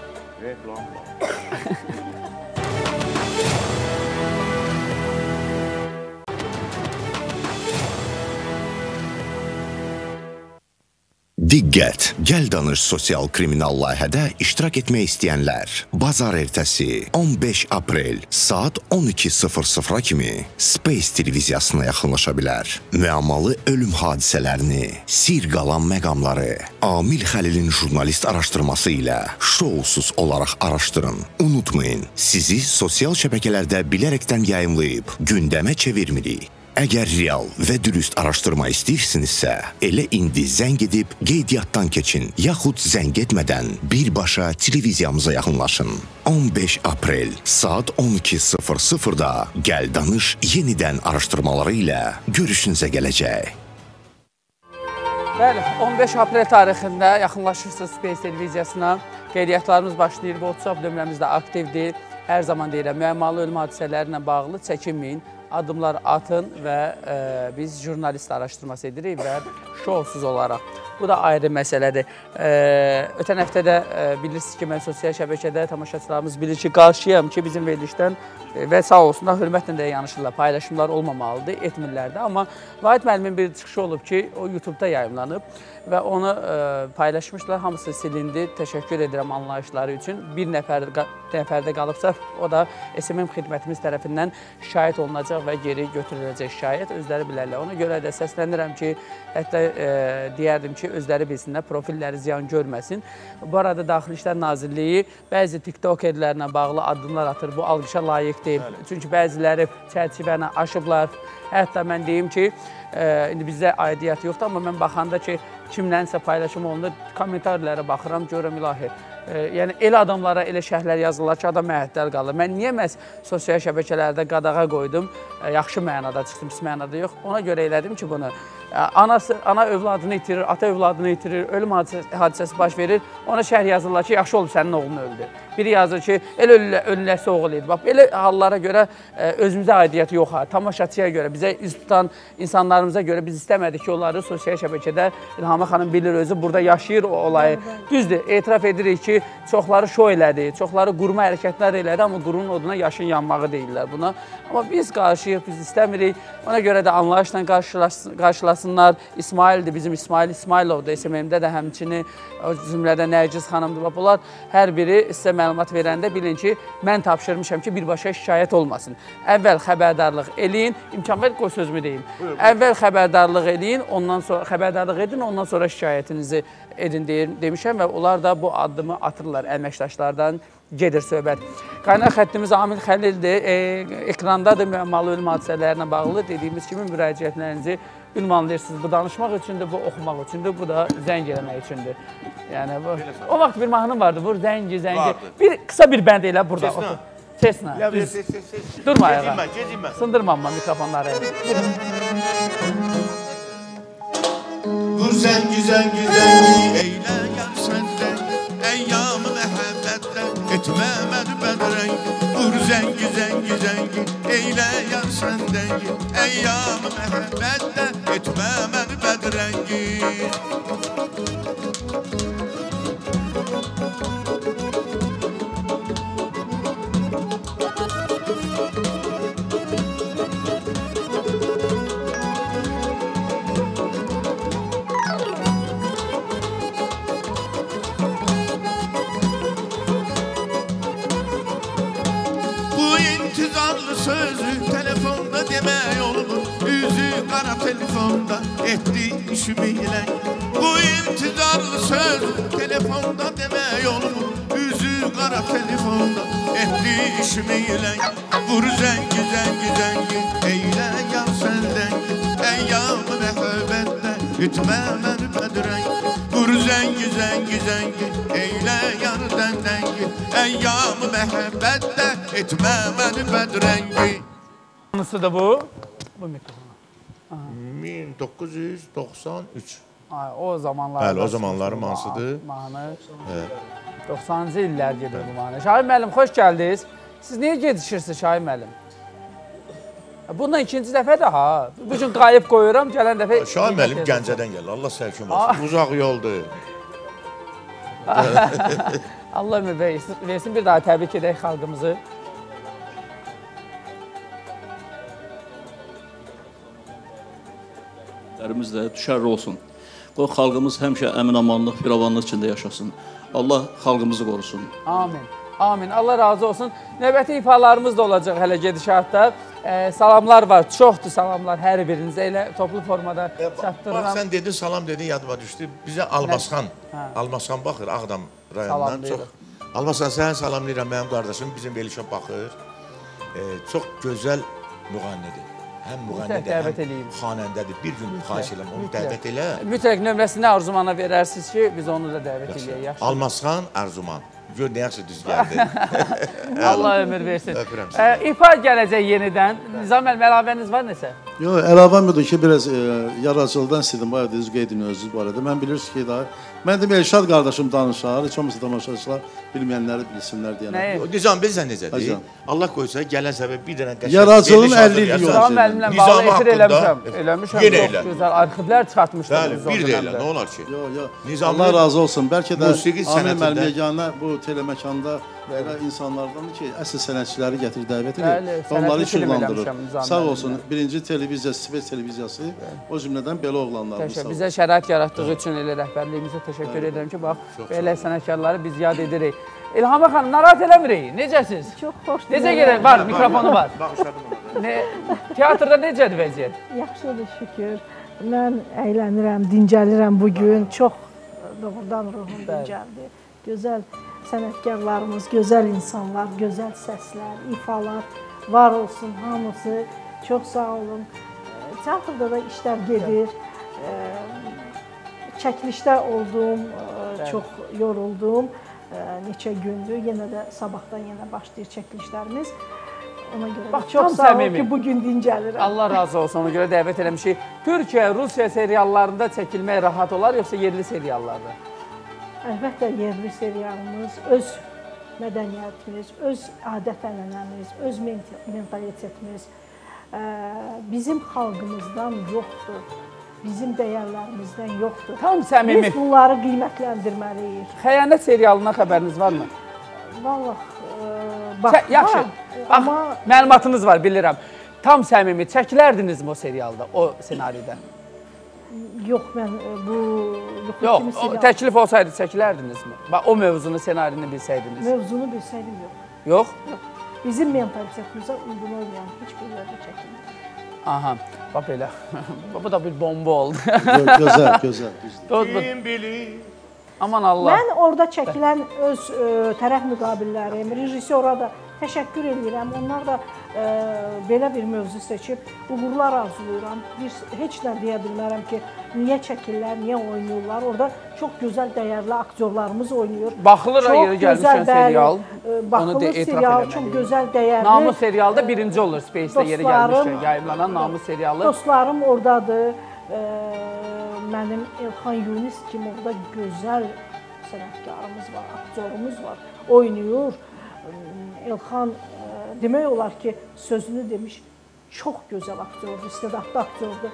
Diqqət! Gəl danış sosial kriminal layihədə iştirak etmək istəyənlər bazar ertəsi 15 aprel saat 12:00 kimi Space televiziyasına yaxınlaşa bilər. Müəmmalı ölüm hadisələrini, sir qalan məqamları Amil Xəlilin jurnalist araşdırması ilə şousuz olaraq araşdırın. Unutmayın, sizi sosial şəbəkələrdə bilərəkdən yayımlayıb gündəmə çevirmirik. Əgər real və dürüst araşdırma istəyirsinizsə, elə indi zəng edib qeydiyyatdan keçin, yaxud zəng etmədən birbaşa televiziyamıza yaxınlaşın. 15 aprel saat 12:00-da Gəl Danış yenidən araşdırmaları ilə görüşünüzə gələcək. Bəli, 15 aprel tarixində yaxınlaşırsınız Space televiziyasına. Qeydiyyatlarımız başlayır, WhatsApp nömrəmiz də aktivdir. Hər zaman deyirəm, müəmmalı ölüm hadisələri ilə bağlı çəkinməyin. Adımlar atın və biz jurnalist araşdırması edirik və şovsuz olaraq. Bu da ayrı məsələdir. Ötən həftədə bilirsiniz ki, mən sosial şəbəkədə tamaşaçılarımız bilir ki, qarşıyam ki, bizim verilişdən və sağ olsunlar, hörmətlə də yanaşırlar. Paylaşımlar olmamalıdır, etmirlər də. Amma Vahid müəllimin bir çıxışı olub ki, o YouTube-da yayımlanıb və onu paylaşmışlar. Hamısı silindi. Təşəkkür edirəm anlayışları üçün. Bir nəfərdə qalıbsa, o da SMM xidmətimiz tərəfindən şikayət olunacaq və geri götürüləcək şikayət. Özləri bilərlər. Ona görə də səslənirəm ki, hətta deyərdim ki, özləri bilsinlər, profilləri ziyan görməsin. Bu arada Daxili İşlər Nazirliyi bəzi TikTokerlərlə bağlı addımlar atır. Bu alqışa layiq deyil. Çünki bəziləri çərçivəni aşıblar. Hətta mən deyim ki, indi bizdə aidiyyatı yoxdur, amma mən baxanda ki, kimlənsə paylaşım olunur, kommentarlara baxıram, görürəm ilahi. yəni elə adamlara elə şərhlər yazırlar ki, adam məəttəl qalır. Mən niyə məhz sosial şəbəkələrdə qadağa qoydum, yaxşı mənada çıxdım, pis mənada yox. Ona görə elədim ki, bunu ana övladını itirir, ata övladını itirir, ölüm hadisəsi baş verir. Ona şərh yazırlar ki, yaxşı olub sənin oğlun öldü. Biri yazır ki, elə ölüləsi oğul idi. Bax, belə hallara görə özümüzə aidiyyəti yox. Tamaşaçıya görə, bizə üz tutan insanlarımıza görə biz istəmədik ki, onları sosial şəbəkədə İlhamə xanım bilir, özü burada yaşayır o olayı. Düzdür, etiraf edirik ki, çoxları şou elədi, çoxları qurma hərəkətlər elədi, amma qurunun oduna yaşın yanmağı deyirlər buna. Amma biz qarşıyıq, biz istəmirik. Ona görə də anlayışla qarşılasınlar. İsmaildir, bizim İsmail İsmailovdur, SMM-də də həmçini, o cümlədə Nərgiz xanımdır. Bunlar hər biri sizə məlumat verəndə bilin ki, mən tapşırmışam ki, birbaşa şikayət olmasın. Əvvəl xəbərdarlıq eləyin, imkan ver, qoy sözümü deyim. Əvvəl xəbərdarlıq eləyin, ondan sonra şikayətinizi edin demişəm və onlar da bu addımı atırlar əməkdaşlardan. Gedir söhbət. Qaynaq xəttimiz Amil Xəlildir. Ekrandadır müəmmalı ölüm hadisələrlə bağlı dediyimiz kimi müraciətlərinizi ünvanlayırsınız. Bu danışmaq üçündür, bu oxumaq üçündür, bu da zəng eləmək üçündür. Yəni bu o vaxt bir mahnı vardı. Vur zəngi. Bir qısa bir bənd elə burada. Sesna. Durma ayağa. Sındırmam mikrofonları. Vur zəngi eylə yar səndən əyyamı məhəbbətlə etmə məni bədrəng. Vur zəngi eylə yar səndən əyyamı məhəbbətlə etmə məni bədrəngi. Sözü telefonda demək olmur, üzü qara telefonda etdi işimi ilə. Bu intizarlı söz telefonda demək olmur, üzü qara telefonda etdi işimi ilə. Vur zəngi eylə yar səndən əyyamı məhəbbətlə ütmə məni bədrəng. Vur zəngi eylə yar səndən əyyamı məhəbbətlə etmə məni bədrəngi. Anısı da bu. Bu mikrofona. 1993. O zamanlar. Bəli, o zamanların mahnısıdır. Mahnı. 90-cı illər gedir bu mahnı. Şahin müəllim, xoş gəldiniz. Siz niyə gedişirsiniz Şahin müəllim? Bundan ikinci dəfədir ha. Bu gün qayıb qoyuram, gələn dəfə... Şahin müəllim Gəncədən gəlir, Allah səhkim olsun. Uzaq yoldur. Allah ömür versin, bir daha təbrik edək xalqımızı. Lərimiz də düşərli olsun. Qoy xalqımız həmişə əmin-amanlıq, firavanlıq içində yaşasın. Allah xalqımızı qorusun. Amin. Amin. Allah razı olsun. Növbəti ifalarımız da olacaq hələ gedişatda. Salamlar var, çoxdur salamlar hər birinizə elə toplu formada çatdırıram. Bax, sən dedin, salam dedin, yadıma düşdü. Bizə Almasxan baxır, Ağdam rayonundan çox. Almasxan, sənə salamlayıram, mənim qardaşım bizim Belişə baxır. Çox gözəl müğənnidir. Həm müğənnidir, həm xanəndədir. Bir gün xahiş eləm, onu dəvət elə. Mütləq nömrəsini Arzumana verərsiniz ki, biz onu da dəvət eləyək. Almasxan, Arzuman. Gör, nə yaxşı düz gəldi. Allah ömür versin. Öpürəm sizi. İfa gələcək yenidən. Nizam müəllim, əlavəniz var nəsə? Yox, əlavəm budur ki, biraz yaradıcılıqdan istədim, bayağı düz qeyd edin özünüz barədə. Mən bilirsiniz ki, mən demək, Elşad qardaşım danışar, heç olmasa tamaşaçılar bilməyənləri bilsinlər deyənə. Nizam, bilsən necədir? Allah qoysa, gələn səbəb bir dənə qəşək. Yaradıcılığın 50 il yox. Nizam müəllimlə bağlı etir eləmişəm. Yenə elə. Gözəl arxivlər çıxartmışdır. Bəli, bir də elə, nə olar ki? Allah razı olsun. Bəlkə də Amil müəllim yeganə bu teleməkanda elə insanlardandır ki, əsl sənətçiləri gətirib dəvət edir, onları işıqlandırır. Sağ olsun, birinci televiziyası, Svet televiziyası, o cümlədən belə oğlanlarımız sağ olsun. Bizə şərait yaratdığı üçün elə rəhbərliyimizə təşəkkür edirəm ki, bax, belə sənətkarları biz yad edirik. İlhamə xanım, narahat eləmirik, necəsiz? Çox xoş. Necə gedir? Var, mikrofonu var. Teatrda necədir vəziyyət? Yaxşıdır, şükür. Mən əylənirəm, dincəlirəm bugün. Çox doğrudan ruhum dincəldi. Gözəl sənətkarlarımız, gözəl insanlar, gözəl səslər, ifalar var olsun hamısı. Çox sağ olun. Teatrda da işlər gedir. Çəkilişdə oldum, çox yoruldum. neçə gündür. Yenə də sabahdan yenə başlayır çəkilişlərimiz. Ona görə Bax, də çox sağ ol ki, bugün dincəlirəm. Allah razı olsun, ona görə dəvət eləmişik. Türkiyə, Rusiya seriallarında çəkilmək rahat olar, yoxsa yerli seriallarda? Əlbəttə, yerli serialımız, öz mədəniyyətimiz, öz adət-ənənəmiz, öz mentalitetimiz bizim xalqımızdan yoxdur. Bizim dəyərlərimizdən yoxdur. Tam səmimi. Biz bunları qiymətləndirməliyik. Xəyanət serialından xəbəriniz varmı? Vallahi, Yaxşı, məlumatınız var, bilirəm. Tam səmimi, çəkilərdinizmi o serialda, o senaridə? Yox, mən bu... Yox, təklif olsaydı çəkilərdinizmi? O mövzunu, senarini bilsəydiniz. Mövzunu bilsəydim, yox. Yox? Yox. Bizim mentalitetimizə uyğun olmayan heç bir yerdə çəkilmir. Aha, bax belə. Bu da bir bomba oldu. Gözəl, gözəl. Kim bilir? Aman Allah. Mən orada çəkilən öz tərəf müqabillərim, rejissora da təşəkkür edirəm. Onlar da belə bir mövzu seçib uğurlar arzulayıram. Heç nə deyə bilmərəm ki, niyə çəkirlər, niyə oynayırlar. Orada çox gözəl, dəyərli aktyorlarımız oynayır. Baxılır yeri gəlmişən serial. Baxılır serial, çox gözəl, dəyərli. Namus serialda birinci olur Space-də yeri gəlmişən, yayımlanan Namus serialı. Dostlarım oradadır. Mənim Elxan Yunis kimi orada gözəl sənətkarımız var, aktyorumuz var, oynayır. Elxan demək olar ki, sözünü demiş, çox gözəl aktyordur, istedadlı aktyordur.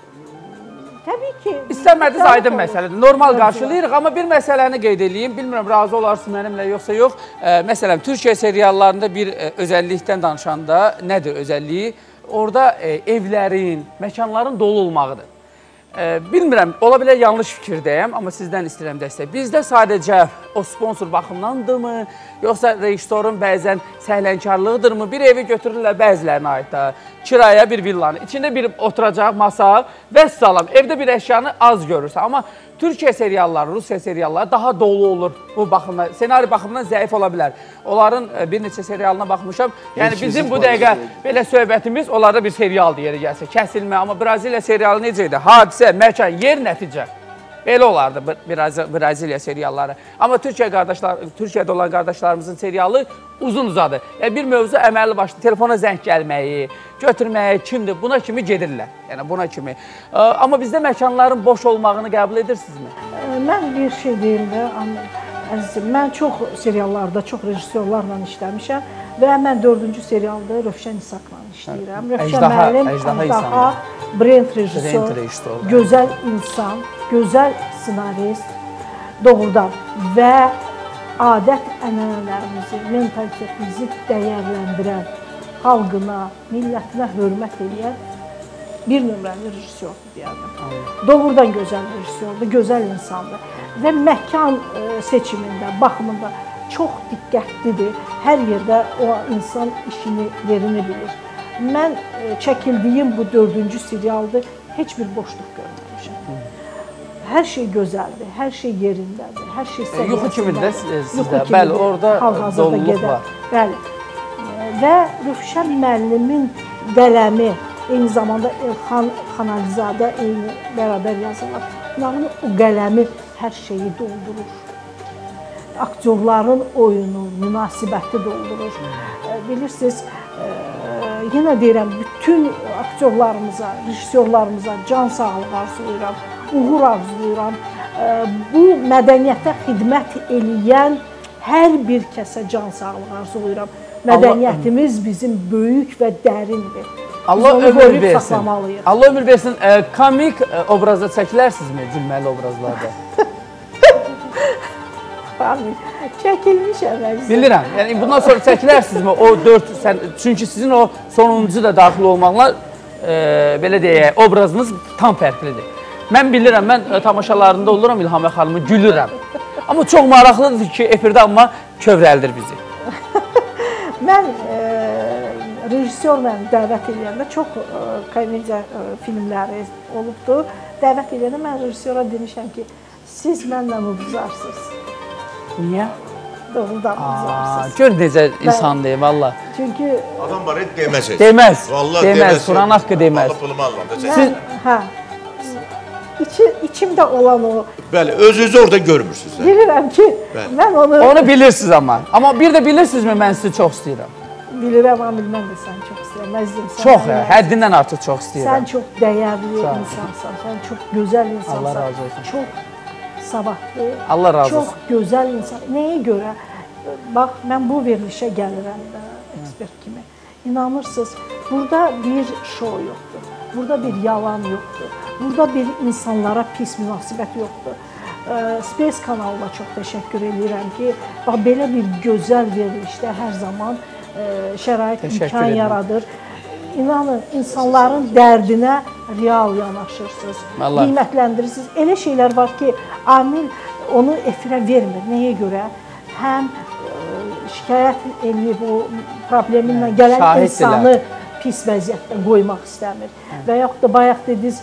Təbii ki... İstəmədiniz aydın məsələdir. Normal qarşılayırıq, amma bir məsələni qeyd edeyim. Bilmirəm, razı olarsınız mənimlə yoxsa yox. Məsələn, Türkiyə seriallarında bir özəllikdən danışanda nədir özəlliyi? Orada evlərin, məkanların dolu olmağıdır. Bilmirəm, ola bilər yanlış fikirdəyəm, amma sizdən istəyirəm dəstək. Bizdə sadəcə o sponsor baxımlandırmı, yoxsa rejissorun bəzən səhlənkarlığıdırmı? Bir evi götürürlər bəzilərinə aid da, kiraya bir villanı, içində bir oturacaq masa və salam. Evdə bir əşyanı az görürsən, amma Türkiyə serialları, Rusiya serialları daha dolu olur bu baxımdan. Senari baxımdan zəif ola bilər. Onların bir neçə serialına baxmışam. Yəni bizim bu dəqiqə belə söhbətimiz onlarda bir serialdır yeri gəlsə, kəsilmə. Amma Braziliya serialı necə idi? Hadisə, məkan, yer, nəticə. Belə olardı Braziliya serialları. Amma Türkiyədə olan qardaşlarımızın serialı uzun uzadı. Bir mövzu əməlli başlı telefona zəng gəlməyi, götürməyi kimdir? Buna kimi gedirlər. Yəni buna kimi. Amma bizdə məkanların boş olmağını qəbul edirsinizmi? Mən bir şey deyim də, əzizim, mən çox seriallarda, çox rejissorlarla işləmişəm və mən 4-cü serialda Rövşən İsaqla işləyirəm. Rövşən müəllim, Əjdaha, Brent rejissor, gözəl insan, gözəl ssenarist, doğrudan və adət-ənənələrimizi, mentalitetimizi dəyərləndirən, xalqına, millətinə hörmət edən bir nömrəli rejissordur deyərdim. Doğrudan gözəl rejissordur, gözəl insandır və məkan seçimində, baxımında çox diqqətlidir. Hər yerdə o insan işini, yerini bilir. Mən çəkildiyim bu 4-cü serialda heç bir boşluq görməmişəm. Hər şey gözəldir, hər şey yerindədir, hər şey səviyyəsindədir. Yuxu kimidir sizdə, bəli, orada doluluq var. Bəli. Və Rövşən müəllimin qələmi, eyni zamanda Elxan Xanalizadə eyni bərabər yazırlar. Bunların o qələmi hər şeyi doldurur. Aktyorların oyunu, münasibəti doldurur. Bilirsiniz, yenə deyirəm, bütün aktyorlarımıza, rejissorlarımıza can sağlığı arzulayıram, uğur arzulayıram. Bu mədəniyyətə xidmət eləyən hər bir kəsə can sağlığı arzulayıram. Mədəniyyətimiz bizim böyük və dərindir. Allah ömür versin. Allah ömür versin. Komik obrazda çəkilərsinizmi, gülməli obrazlarda? Çəkilmişəm əzizim. Bilirəm. Yəni bundan sonra çəkilərsinizmi o 4, çünki sizin o sonuncu da daxil olmaqla belə deyək, obrazınız tam fərqlidir. Mən bilirəm, mən tamaşalarında oluram İlhamə xanımı, gülürəm. Amma çox maraqlıdır ki, efirdə amma kövrəldir bizi. Mən rejissorla dəvət edəndə çox komediya filmləri olubdur. Dəvət edəndə mən rejissora demişəm ki, siz mənlə uzarsınız. Niyə? Doğrudan uzarsınız. Gör necə insan deyim, valla. Çünki... Adam var, deməz. Deməz, deməz, Quran haqqı deməz. Alı pulumu almam. içimdə olan o. Bəli, özünüzü orada görmürsünüz. Bilirəm ki, mən onu... Onu bilirsiniz amma. Amma bir də bilirsinizmi, mən sizi çox istəyirəm. Bilirəm, Amil, mən də səni çox istəyirəm. Əzizim, çox, həddindən artıq çox istəyirəm. Sən çox dəyərli insansan, sən çox gözəl insansan. Allah razı olsun. Çox savadlı, Allah razı olsun. Çox gözəl insan. Nəyə görə? Bax, mən bu verilişə gəlirəm də, ekspert kimi. İnanırsınız, burada bir şou yoxdur, burada bir yalan yoxdur, burada bir insanlara pis münasibət yoxdur. Space kanalına çox təşəkkür edirəm ki, bax, belə bir gözəl verilişdə hər zaman şərait imkan yaradır. İnanın, insanların dərdinə real yanaşırsınız, qiymətləndirirsiniz. Elə şeylər var ki, Amil onu efirə vermir. Nəyə görə? Həm şikayət edib o probleminlə gələn insanı pis vəziyyətdə qoymaq istəmir. Və yaxud da bayaq dediniz,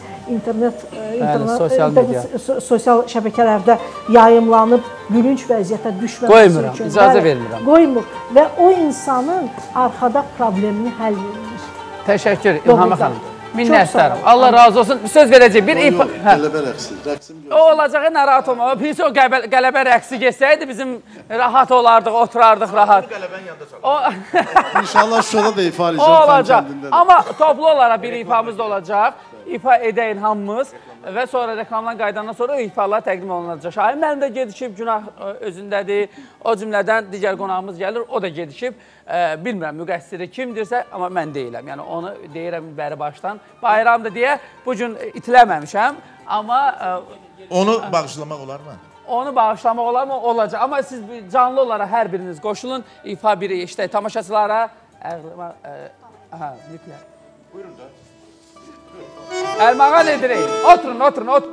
sosial şəbəkələrdə yayımlanıb gülünc vəziyyətə düşməməsi üçün. Qoymuram, icazə vermirəm. Qoymur və o insanın arxada problemini həll edilir. Təşəkkür, İlhamə xanım. Minnətdarım. Allah razı olsun. Söz verəcək. Bir ifa... Qələbə rəqsi. O olacağı narahat olma. Pis o qələbə rəqsi geçsəydi bizim rahat olardıq, oturardıq rahat. Qələbənin yanında çalır. İnşallah şurada da ifa edəcək. O olacaq. Amma toplu olaraq bir ifamız da olacaq. İfa edəyin hamımız və sonra reklamdan qaydandan sonra ifalar təqdim olunacaq. Şahin mənim də gedişib, günah özündədir. O cümlədən digər qonağımız gəlir, o da gedişib. Bilmirəm, müqəssiri kimdirsə, amma mən deyiləm. Yəni, onu deyirəm bəri başdan. Bayramdır deyə bugün itiləməmişəm, amma... Onu bağışlamaq olar mı? Onu bağışlamaq olar mı? Olacaq. Amma siz canlı olaraq hər biriniz qoşulun. İfa biri işdə tamaşaçılara... Mütləq. Buyurun da. Əlmağa edirək. Oturun, oturun, oturun.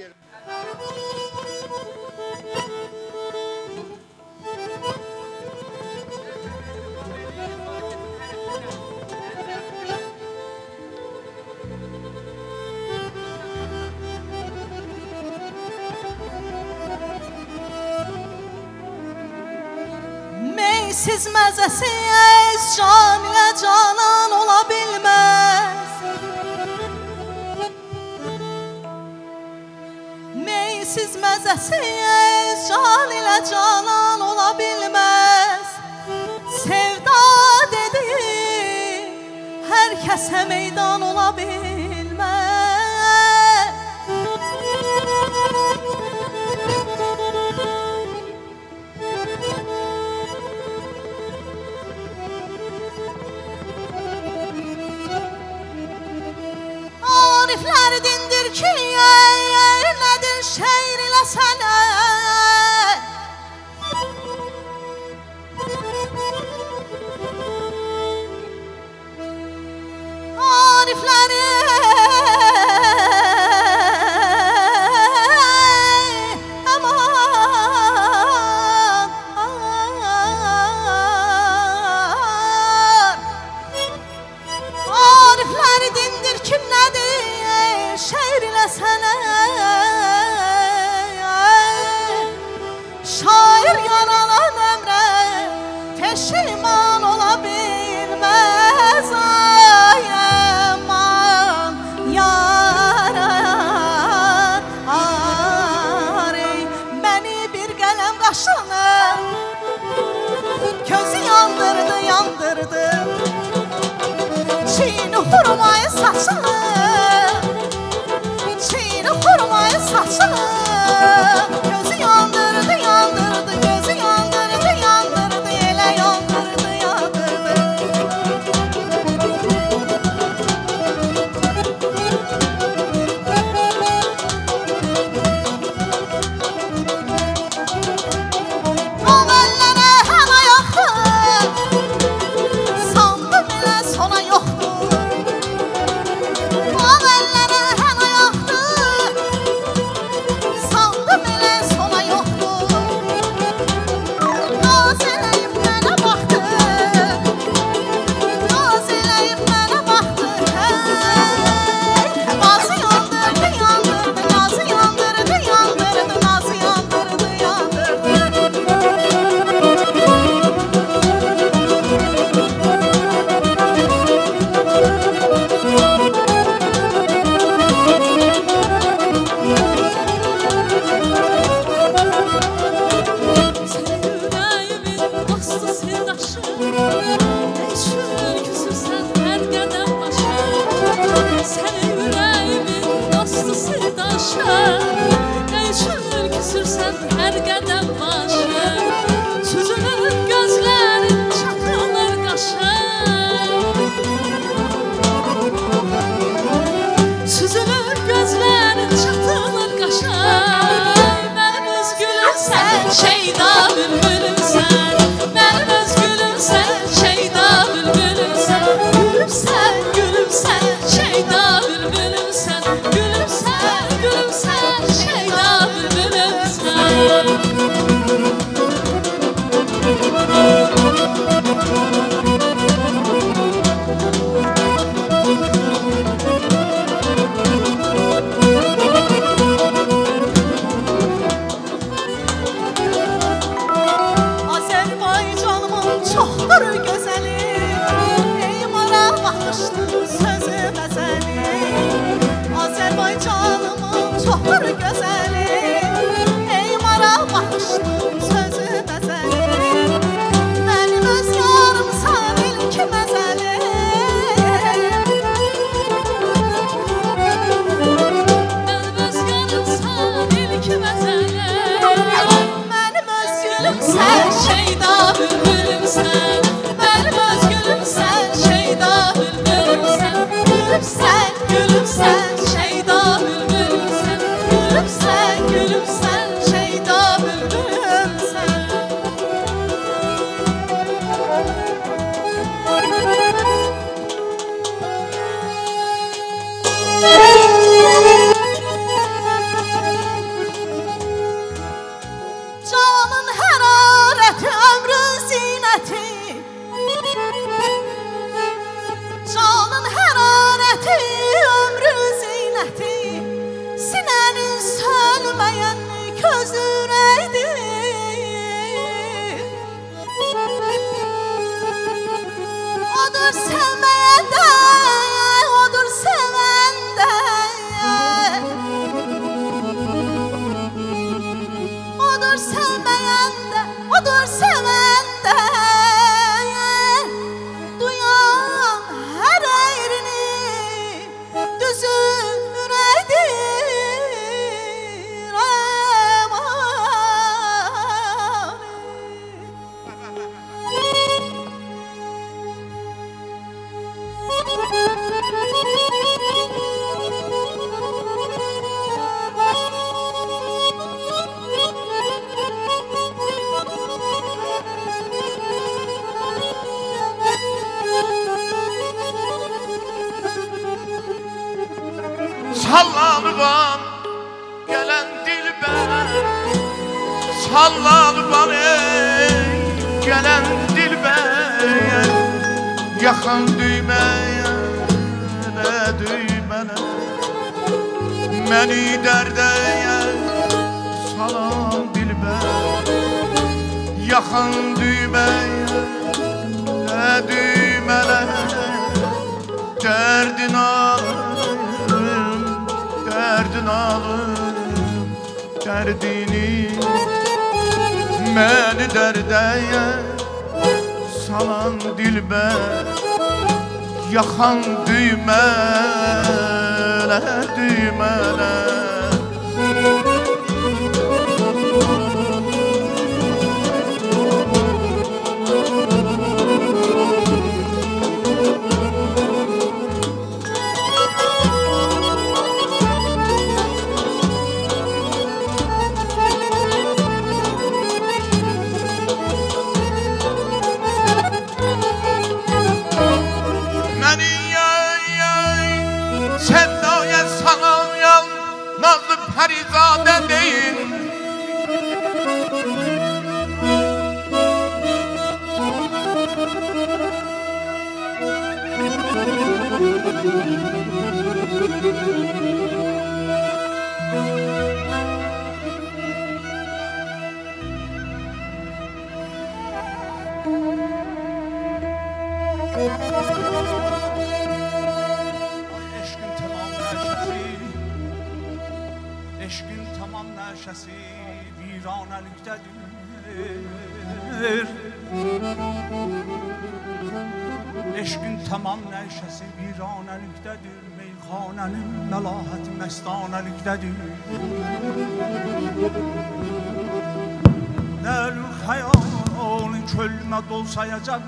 Meysiz məzəsiz can ilə canan ola bilməz. Meysiz məzəsiz can ilə canan ola bilməz. Sevda dedi, hər kəsə meydan ola bilməz. Ariflər dindir ki, nədir şeir ilə sənə. Arifləri Arifləri dindir ki, nədir şeir ilə sənə. Şair yaralan əmrə peşiman ola bilməz. Ay aman yarar, ey məni bir qələm qaşını közü yandırdı, yandırdı. Çiğni xurmayı saçını, çiğni xurmayı saçını, gözü yandırdı, yandırdı, gözü yandırdı, yandırdı, elə yandırdı, yandırdı. Novellərə həm ayaqdır, sandım elə sona yoxdur. Novellərə həm ayaqdır, başa Nə üçün ürküsürsən hər qədəm başı Süzülür gözlərin çatılır qaşa Süzülür gözlərin çatılır qaşa Mənim öz gülümsən şeyda bülbülümsən Mənim öz gülümsən şeyda bülbülümsən Gülümsən, gülümsən şeyda bülbülümsən Gülümsən, gülümsən şeyda bülbülümsən Azərbaycanımın çoxdur gözəli Ey maraq baxışlı sözü məzəli Azərbaycanımın çoxdur gözəli Ey maraq baxışlı sözü məzəli Mənim öz yarımsan ilki məzəli Mənim öz yarımsan ilki məzəli Mənim öz gülümsən şeyda bülbülümsən Mənim öz gülümsən şeyda bülbülümsən Gülümsən, gülümsən şeyda bülbülümsən Gülümsən, gülümsən şeyda bülbülümsən Canın hərarəti, ömrün zinəti Canın hərarəti, ömrün zinəti Sinənin sönməyən közürəydir Odur sevməyəndə, odur sevəndə Odur sevməyəndə, odur sevəndə Duyan hər əyrini düzür ürəkdir Sallalıban gelen dilber Sallalıban gelen dilber Yakan düymeye ne düymene Məni dərdəyə salan dilber Yakan düymeye ne düymene Dərdin alım, dərdin alım Dərdini məni dərdəyə salan dilber Yakan düymənə, düymənə Parizade değil Eşkin tamam neşesi Eşkin tamam neşesi Viraneliktedir eşqin tamam nəşəsi viranəlikdədir. Meyxanənin məlahəti məstanəlikdədir. Nəlül xəyalın kölmə dolsayacaq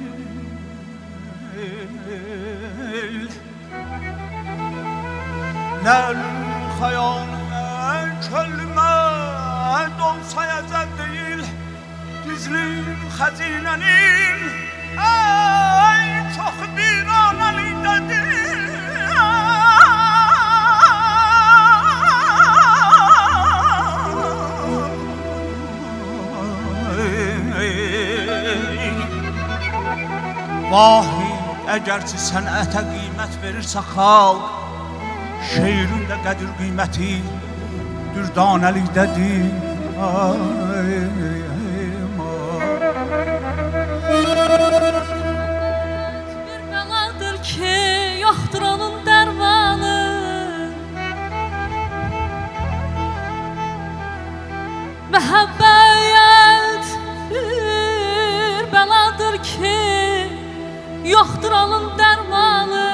deyil. Nəlül xəyalın kölmə dolsayacaq deyil. Gizlin xəzinənin ey çox viranəlikdədir. Vahid, əgərçi sənətə qiymət verirsə xalq, şeirində qədir qiyməti dürdanəlikdədir. Bir bəladır ki, yoxdur onun dərmanı. Məhəbbət bir bəladır ki, yoxdur onun dərmanı.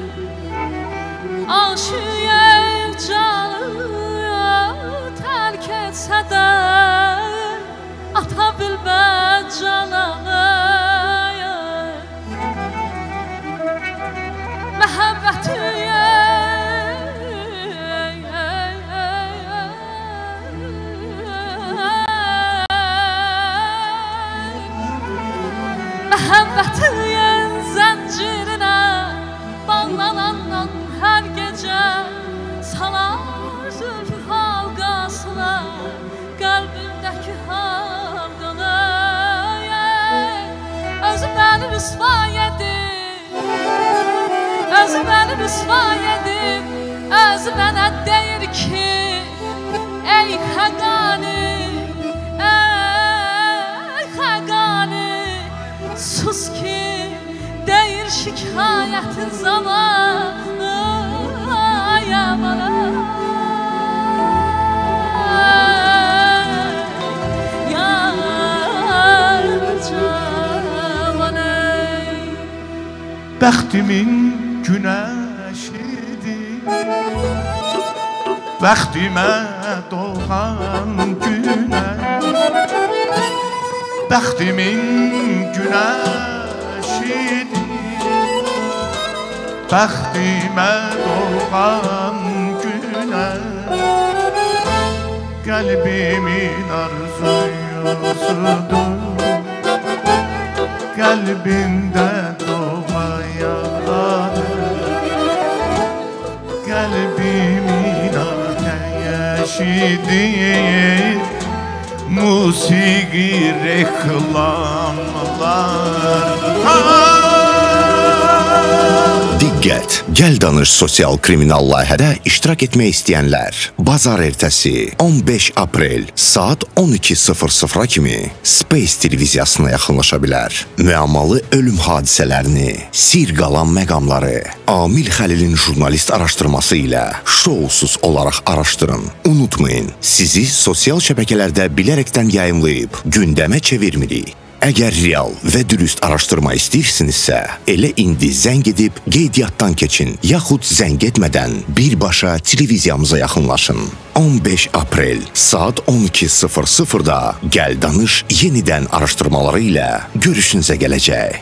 Aşiq canı tərk etsə də ata bilməz cananı. Məhəbbəti məhəbbətin zəncirinə bağlanandan hər gecə salar zülfü halqasına qəlbimdəki halqanı. Özü məni rüsva edib, özü məni rüsva edib, özü mənə deyir ki, ey xəqani, ey xəqani, sus ki, deyir şikayətin zamanı. Bana yar cavanı. Bəxtimin günəşidir, bəxtimə doğan günəş. Bəxtimin günəşidir, bəxtimə doğan günəş. Qəlbimin arzuyusudur, qəlbində Qəlbimin ateşidir, musiqi reklamlar. Diqqət! Gəl danış sosial kriminal layihədə iştirak etmək istəyənlər bazar ertəsi 15 aprel saat 12:00 kimi Space televiziyasına yaxınlaşa bilər. Müəmmalı ölüm hadisələrini, sir qalan məqamları Amil Xəlilin jurnalist araşdırması ilə şousuz olaraq araşdırın. Unutmayın, sizi sosial şəbəkələrdə bilərəkdən yayımlayıb gündəmə çevirmirik. Əgər real və dürüst araşdırma istəyirsinizsə, elə indi zəng edib qeydiyyatdan keçin, yaxud zəng etmədən birbaşa televiziyamıza yaxınlaşın. 15 aprel saat 12:00-da Gəl Danış yenidən araşdırmaları ilə görüşünüzə gələcək.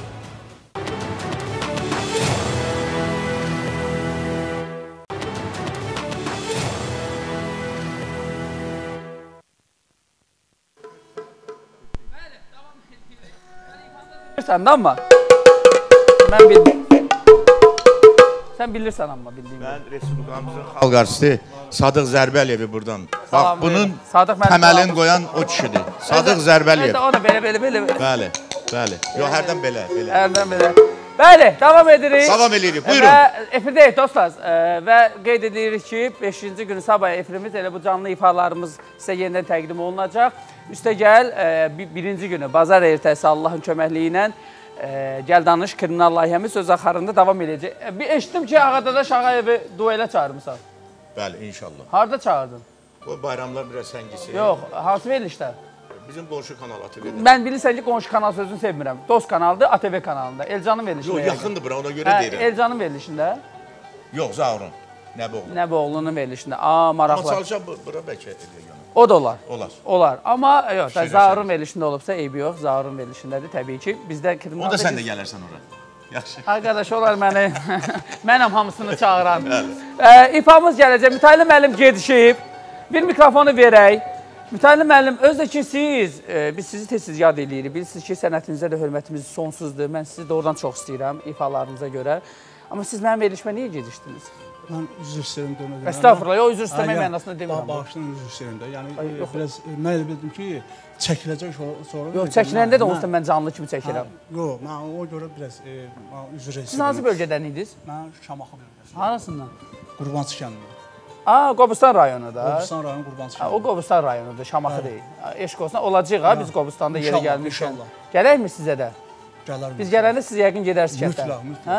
Bilirsən amma mən bildim. Sən bilirsən amma bildiyim. Mən Respublikamızın xalq artisti Sadıq Zərbəliyevi buradan. Bax, bunun təməlini qoyan o kişidir. Sadıq Zərbəliyev. Ona belə. Bəli. Yox, hərdən belə. Hərdən belə. Bəli, davam edirik. Davam edirik, buyurun. Və efirdəyik dostlar. Və qeyd edirik ki, 5-ci günü sabah efirimiz elə bu canlı ifalarımız sizə yenidən təqdim olunacaq. Üstəgəl, birinci günü, bazar ertəsi Allahın köməkliyi ilə Gəl Danış kriminal layihəmiz öz axarında davam edəcək. Bir eşitdim ki, Ağadadaş Ağayevi duelə çağırmışsan. Bəli, inşallah. Harada çağırdın? Bu bayramlar biraz səngisi. Yox, hansı verilişdə? Bizim qonşu kanal ATV-də. Mən bilirsən ki, qonşu kanal sözünü sevmirəm. Dost kanaldır, ATV kanalında. Elcanın verilişində. Yox, yaxındır bura, ona görə deyirəm. Elcanın verilişində. Yox, Zaurun. Nəboğlu. Nəboğlunun verilişində. Maraqlı. Amma çalışa bura bəlkə edir. O da olar. Olar. Olar. Amma yox, Zaurun verilişində olubsa eybi yox. Zaurun verilişindədir təbii ki. Bizdə o da sən də gələrsən ora. Yaxşı. Arkadaş, onlar məni, mənəm hamısını çağıran. İfamız gələcək. Mütaylı müəllim gedişib. Bir mikrofonu verək. Mütaylı müəllim, özdə ki siz, biz sizi tez-tez yad edirik. Bilirsiniz ki, sənətinizə də hörmətimiz sonsuzdur. Mən sizi doğrudan çox istəyirəm ifalarınıza görə. Amma siz mənim verilişmə niyə gedişdiniz? Mən üzr istəyirəm dönə. Estağfurullah, yox, üzr istəmək mənasında demirəm. Bağışlayın, üzr istəyirəm də. Yəni, biraz mən elə bildim ki, çəkiləcək sonra. Yox, çəkiləndə də onsuz mən canlı kimi çəkirəm. Yox, mən o görə biraz üzr istəyirəm. Siz hansı bölgədən idiniz? Mən Şamaxı bölgəsindən. Hanısından? Qurbançı kəndində. Qobustan rayonu da. Qobustan rayonu Qurbançı kəndi. O Qobustan rayonudur, Şamaxı deyil. Eşq olsun, olacaq ha, biz Qobustanda yerə gəlmişik. İnşallah. Gələkmi sizə də? Gələr. Biz gələndə siz yəqin gedərsiniz kənddən.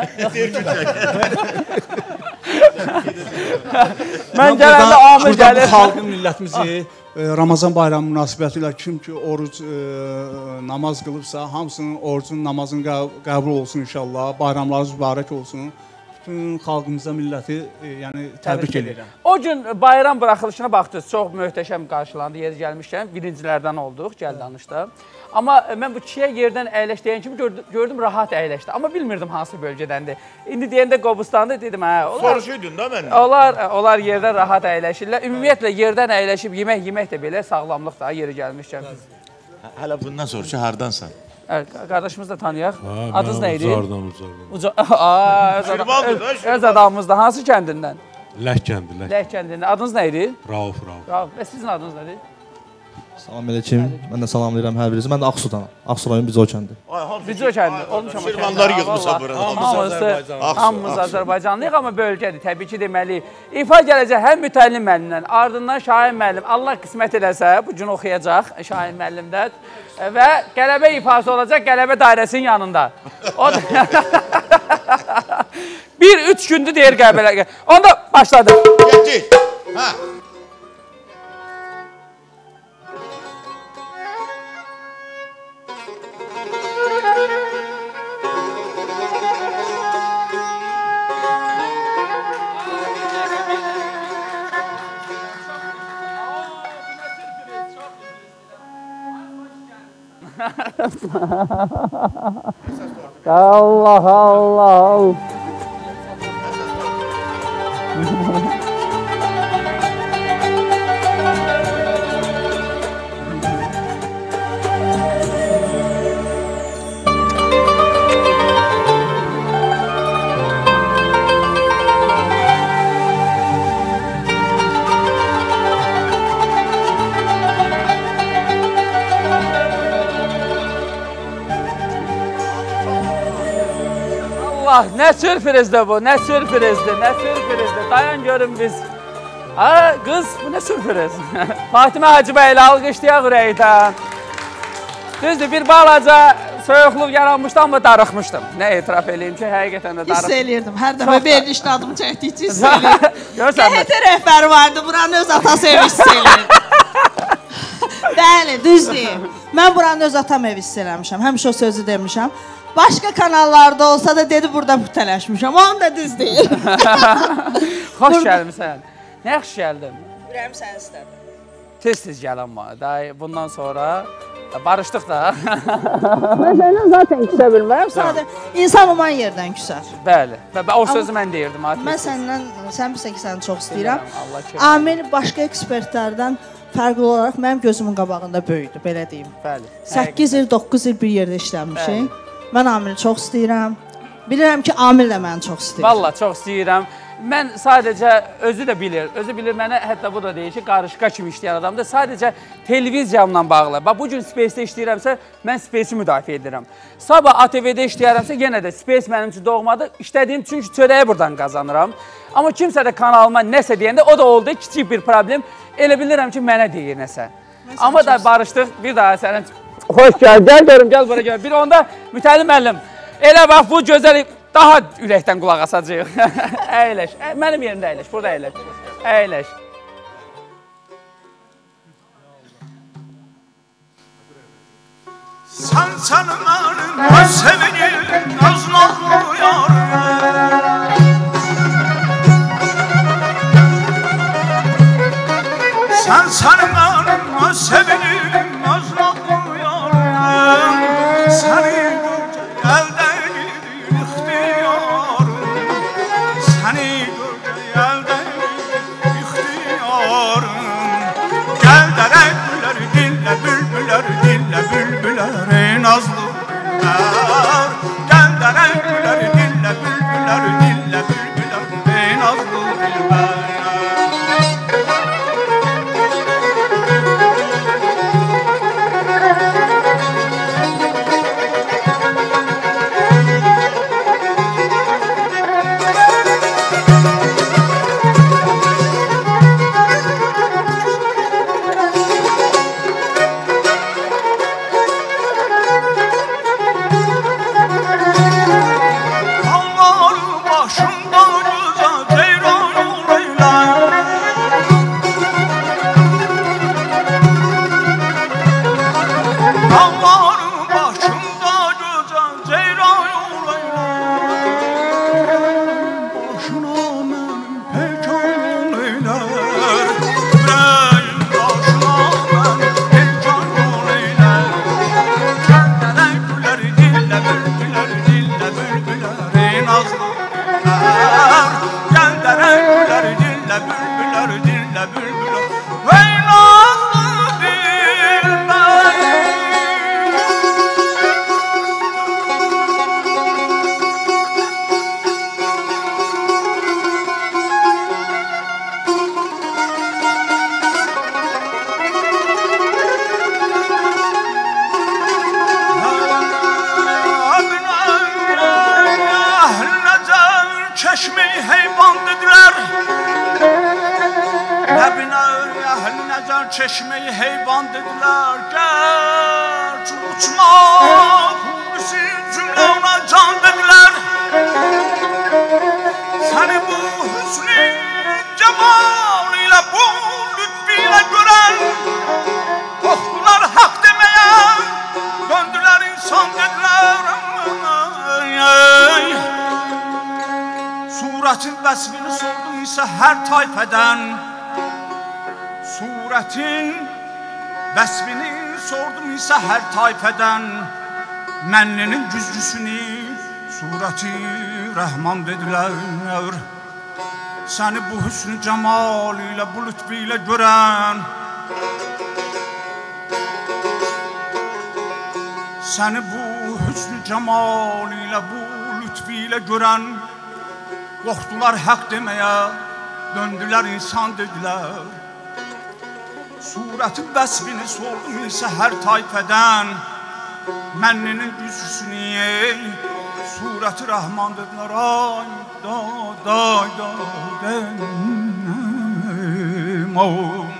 Mən gələndə Amir gəlir. Burada xalqın, millətimizi Ramazan bayramı münasibətilə kim ki oruc namaz qılıbsa, hamısının orucun, namazın qəbul olsun inşallah. Bayramlarınız mübarək olsun. Bütün xalqımıza, milləti yəni təbrik edirəm. O gün bayram buraxılışına baxdınız, çox möhtəşəm qarşılandı. Yeri gəlmişkən birincilərdən olduq, gəl danışda. Amma mən bu kişiyə yerdən əyləş deyən kimi gördüm rahat əyləşdi. Amma bilmirdim hansı bölgədəndir. İndi deyəndə Qobustan'da dedim, soruşuydun da məndən. Onlar yerdən rahat əyləşirlər. Ümumiyyətlə yerdən əyləşib yemək də belə sağlamlıq da yeri gəlmişkən. Hələ bundan sonra ki, hardansan? Qardaşımız da tanıyaq. Adınız nə idi? Şirvandır da. Öz adamımız da. Hansı kəndindən? Ləh kəndi. Ləh kəndindən. Adınız nə idi? Rauf. Və sizin adınız nədir? Salam aleyküm. Mən də salamlayıram hər birinizi. Mən də Ağsudanam. Ağsu rayon Bizo kəndi. Bizo kəndi. Olmuşam. Şirvanlar yığmışsa burada. Hamımız Azərbaycanlıyıq, amma bölgədir. Təbii ki, deməli. İfa gələcək həm Mütəllim müəllimdən, ardından Şahin müəllim. Allah qismət eləsə, bu gün oxuyacaq Şahin müəllimdən. Və qələbə ifası olacaq qələbə dairəsinin yanında. 1-3 gündür deyir qələbələr. Onda başladı. Getdik. Hə. Allah Allah. Allah, nə sürprizdir bu, nə sürprizdir. Dayan görün biz. Qız, bu nə sürpriz. Fatimə Hacıbəyli alqışlayaq ürəkdən. Düzdür, bir balaca soyuqluq yaranmışdı, amma darıxmışdım. Nə etiraf eləyim ki, həqiqətən də darıxmışdım. Hiss eləyirdim, hər dəfə verilişdə adımı çəkdikcə hiss eləyirdim. QHT rəhbəri vardı, buranın öz atası evi hiss eləyirdim. Bəli, düzdür. Mən buranın öz atam evi hiss eləmişəm, həmişə o sözü demişəm. Başqa kanallarda olsa da dedi, burada mütələşmişəm. Onu da düz deyil. Xoş gəlmişsən. Nə yaxşı gəldin? Ürəyim səni istədi. Tez-tez gələn var. Bundan sonra barışdıq da. Mən səndən zaten küsə bilmərəm. Sadə insan uman yerdən küsər. Bəli. O sözü mən deyirdim. Mən səndən, sən bilirsən ki, səni çox istəyirəm. Amil başqa ekspertlərdən fərqli olaraq mənim gözümün qabağında böyüdü, belə deyim. Bəli. 8 il, 9 il bir yerdə işləmişik. Mən Amili çox istəyirəm. Bilirəm ki, Amil də məni çox istəyir. Valla çox istəyirəm. Mən sadəcə, özü də bilir. Özü bilir mənə, hətta bu da deyir ki, qarışqa kimi işləyən adamdır. Sadəcə televiziyamla bağlı. Bax, bu gün Space-də işləyirəmsə, mən Space-i müdafiə edirəm. Sabah ATV-də işləyərəmsə, yenə də Space mənim üçün doğmadır. İşlədiyim çünki çörəyi buradan qazanıram. Amma kimsə də kanalıma nəsə deyəndə, o da oldu kiçik bir problem. Elə bilirəm ki, mənə deyir nəsə. Amma da barışdıq, bir daha sənin... Xoş gəl, görüm, gəl bura gəl. Bir onda Mütəllim müəllim, elə bax bu gözəl daha ürəkdən qulaq asacaq. Əyləş, mənim yerimdə əyləş, burada əyləş. Əyləş. Sen benim sevgilim öz nazlı yarım. Sen benim sevgilim öz nazlı yarım. Seni görce elde gelir ihtiyarım. Seni görce elde gelir ihtiyarım. Gel derek güler dinle bülbüler dinle bülbüler ey nazlı güller. Gel derek güler dinle bülbüler dinle bülbüler ey nazlı güller. Çeşme-i heyvan dediler. Nebine ehl nezer çeşme-i heyvan dediler. Gerçi uçma hulusi cümle ona can dediler. Seni bu hüsnü cemalıyla bu lütfiyle gören korktular hak demeye, döndüler insan dediler. Suretin vəsbini sordum ise her tayfeden. Suretin vəsbini sordum ise her tayfeden. Mənninin güzcüsünü sureti Rahman dediler. Seni bu hüsnü cemalıyla bu lütfiyle gören, seni bu hüsnü cemalıyla bu lütfiyle gören korktular hak demeye, döndüler insan dediler. Suretin vəsbini sordum ise her tayfeden. Mənninin güzcüsünü sureti Rahman dediler. Ay da denim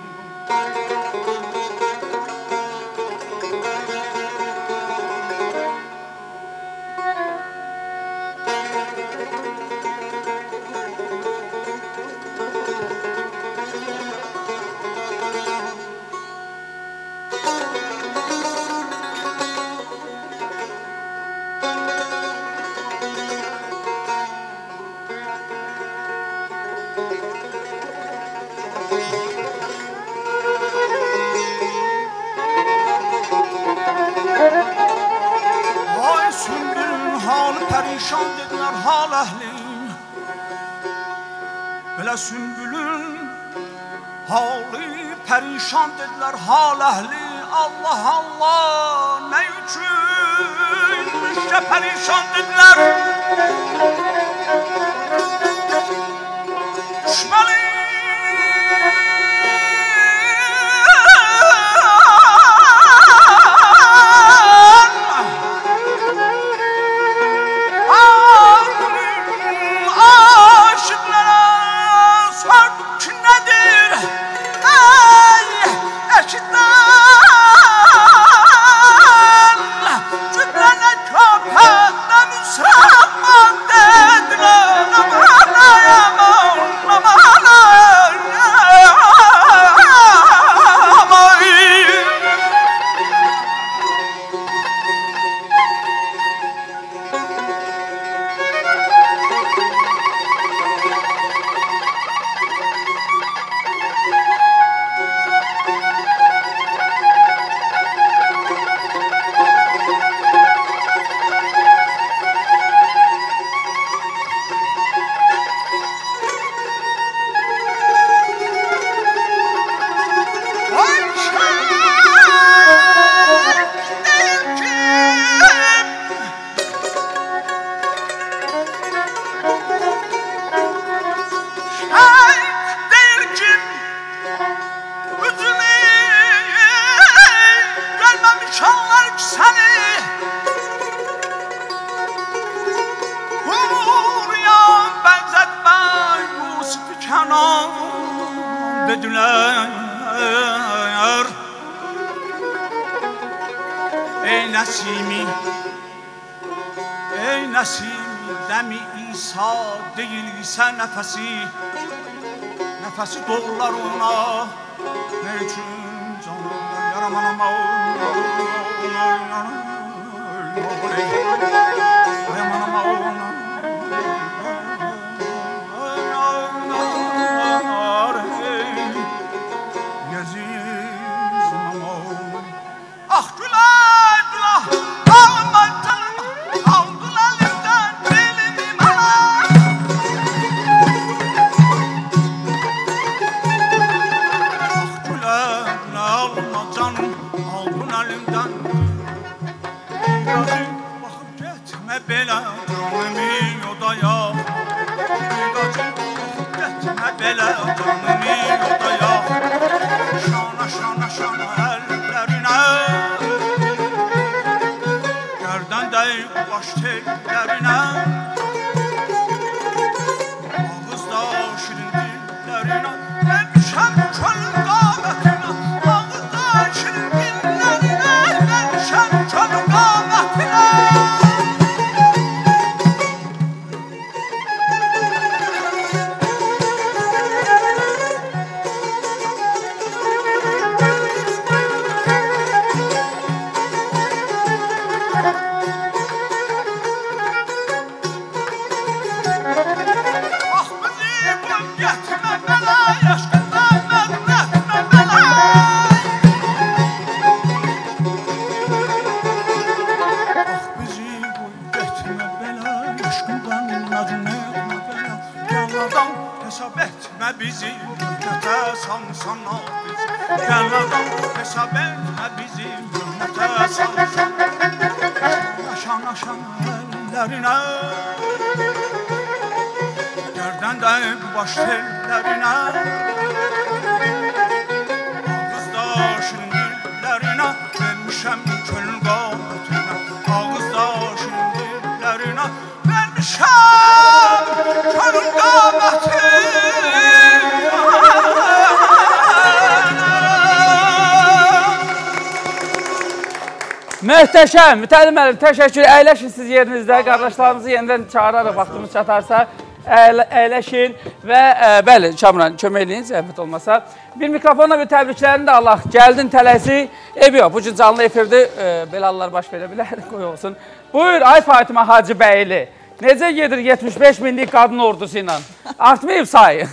Ay sümbülün halı perişan dediler hal ehli. Böyle sümbülün halı perişan dediler hal ehli. Allah Allah ne üçünmüş de perişan dediler. Düşmeli Cüddene köpekten dediler. Ey Nesimi, ey Nesimi, demi İsa değilse nefesi, nefesi doğrular ona. Ne için canlılar yaramanama Möhtəşəm, Mütəllim müəllim, təşəkkür. Əyləşin siz yerinizdə, qardaşlarımızı yenidən çağırarıq, vaxtımız çatarsa, əyləşin və bəli, Kamran, kömək eləyin, zəhmət olmasa. Bir mikrofonla bir təbriklərini də Allah, gəldin tələsi, ev yox, bu gün canlı efirdir, belə hallar baş verə bilər, qoy olsun. Buyur, ay Fatimə Hacı bəyli, necə gedir 75 minlik qadın ordusu ilə? Artmayıb sayı.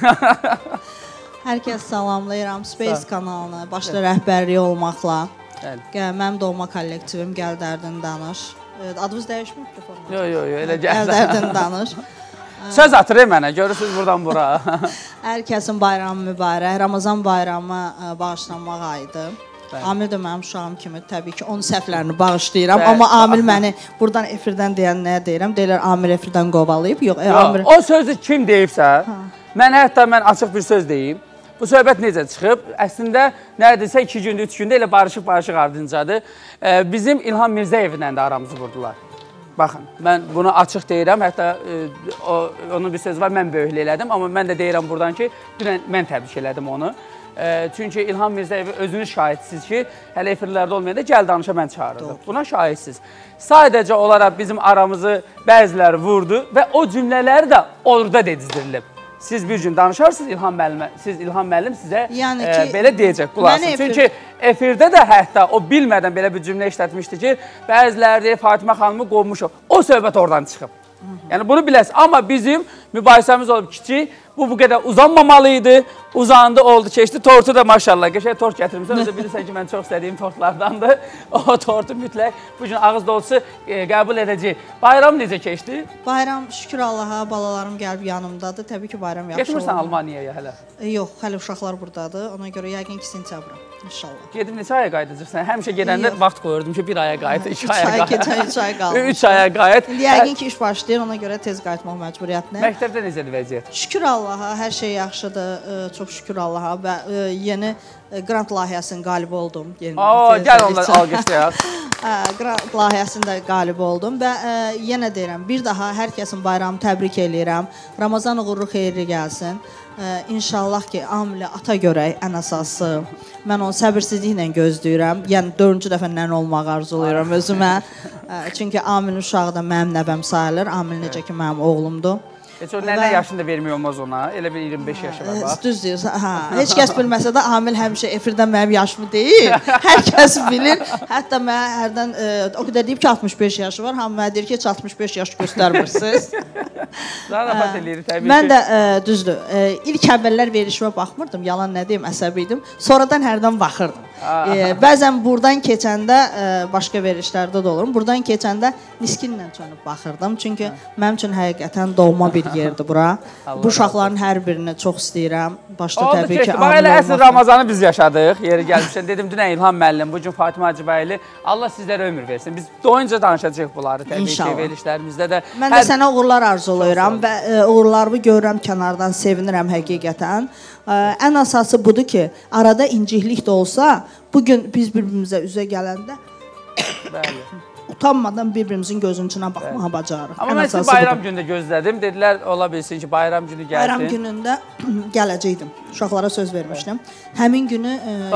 Hər kəs salamlayıram, Space kanalını, başda rəhbərliyi olmaqla. Mənim doğma kollektivim Gəl Dərdin Danış. Adınız dəyişmir mikrofonla? Yox, elə Gəl Dərdin Danış. Söz atır mənə, görürsünüz buradan bura. Hər kəsin bayramı mübarək, Ramazan bayramı bağışlanmaq ayıdır. Amil də mənim uşağım kimi təbii ki, onun səhvlərini bağışlayıram. Amma Amil məni buradan efirdən deyən nəyə deyirəm? Deyirlər, Amil efirdən qovalayıb. Yox, o sözü kim deyibsə, hətta mən açıq bir söz deyim. Bu söhbət necə çıxıb? Əslində, nədirsə 2 gündür, 3 gündə elə barışıq ardıncadır. Bizim İlham Mirzəyevlə də aramızı vurdular. Baxın, mən bunu açıq deyirəm, hətta onun bir sözü var, mən böyüklü elədim, amma mən də deyirəm buradan ki, mən təbrik elədim onu. Çünki İlham Mirzəyevi özünüz şahidsiniz ki, hələ efirlərdə olmayanda Gəl Danışa mən çağırırdım. Buna şahidsiniz. Sadəcə olaraq bizim aramızı bəziləri vurdu və o cümlələri də orada dedizdirilib. Siz bir gün danışarsınız İlham müəllimə, İlham müəllim sizə belə deyəcək, qulaqsın. Çünki efirdə də hətta o bilmədən belə bir cümlə işlətmişdi ki, bəziləri Fatimə xanımı qovmuşuq. O söhbət oradan çıxıb. Yəni bunu biləsiniz. Amma bizim mübahisəmiz olub kiçik, bu qədər uzanmamalıydı, uzandı, oldu, keçdi. Tortu da maşallah, qəşəng tort gətirmişsən. Özü bilirsən ki, mən çox istədiyim tortlardandır. O tortu mütləq bu gün ağız dolusu qəbul edəcək. Bayram necə keçdi? Bayram şükür Allaha, balalarım gəlib yanımdadır. Təbii ki, bayram yaxşı olur. Getmirsən Almaniyaya hələ? Yox, hələ uşaqlar buradadır. Ona görə yəqin ki, sentyabra, inşallah. Gedib neçə aya qayıdacaqsan? Həmişə gedəndə vaxt qoyurdum ki, 1 aya qayıt, 2 aya qayıt. 3 ay qalmış. 3 aya qayıt. İndi yəqin ki, iş başlayır, ona görə tez qayıtmaq məcburiyyətlə. Məktəbdə necədir vəziyyət? Şükür Allah. Allaha, hər şey yaxşıdır. Çox şükür Allaha və yeni qrant layihəsinin qalibi oldum. Gəl onları alqışlayaq. Qrant layihəsində qalib oldum və yenə deyirəm, bir daha hər kəsin bayramını təbrik eləyirəm. Ramazan uğurlu, xeyirli gəlsin. İnşallah ki, Amili ata görək ən əsası. Mən onu səbirsizliklə gözləyirəm. Yəni 4-cü dəfə nənə olmaq arzulayıram özümə. Çünki Amilin uşağı da mənim nəvəm sayılır. Amil necə ki, mənim oğlumdur. Heç o nənə yaşını da vermək olmaz ona. Elə bir 25 yaşı var bax. Düz deyirsən. Heç kəs bilməsə də Amil həmişə efirdən mənim yaşımı deyir. Hər kəs bilir. Hətta mən hərdən o qədər deyib ki, 65 yaşı var. Hamı mənə deyir ki, heç 65 yaş göstərmirsiniz. Zarafat eləyirik təbii ki. Mən də düzdür. İlk əvvəllər verişimə baxmırdım. Yalan nə deyim, əsəbi idim. Sonradan hərdən baxırdım. Bəzən buradan keçəndə başqa verişlərdə də olurum. Buradan keçəndə niskinlə çönüb baxırdım. Çünki mənim üçün həqiqətən doğma bir yerdir bura. Bu uşaqların hər birini çox istəyirəm. Başda təbii ki, Amil olmaq. Əsl Ramazanı biz yaşadıq. Yeri gəlmişdən dedim, dünən İlham müəllim, bugün Fatimə Hacıbəyli. Allah sizlərə ömür versin. Biz doyunca danışacağıq bunları təbii ki, verilişlərimizdə də. Mən də sənə uğurlar arzulayıram və uğurlarımı görürəm kənardan, sevinirəm həqiqətən. Ən əsası budur ki, arada inciklik də olsa, bugün biz bir-birimizə üzə gələndə utanmadan bir-birimizin gözünün içinə baxmağa bacarırıq. Amma mən sizi bayram günündə gözlədim. Dedilər, ola bilsin ki, bayram günü gəlsin. Bayram günündə gələcəkdim. Uşaqlara söz vermişdim. Həmin günü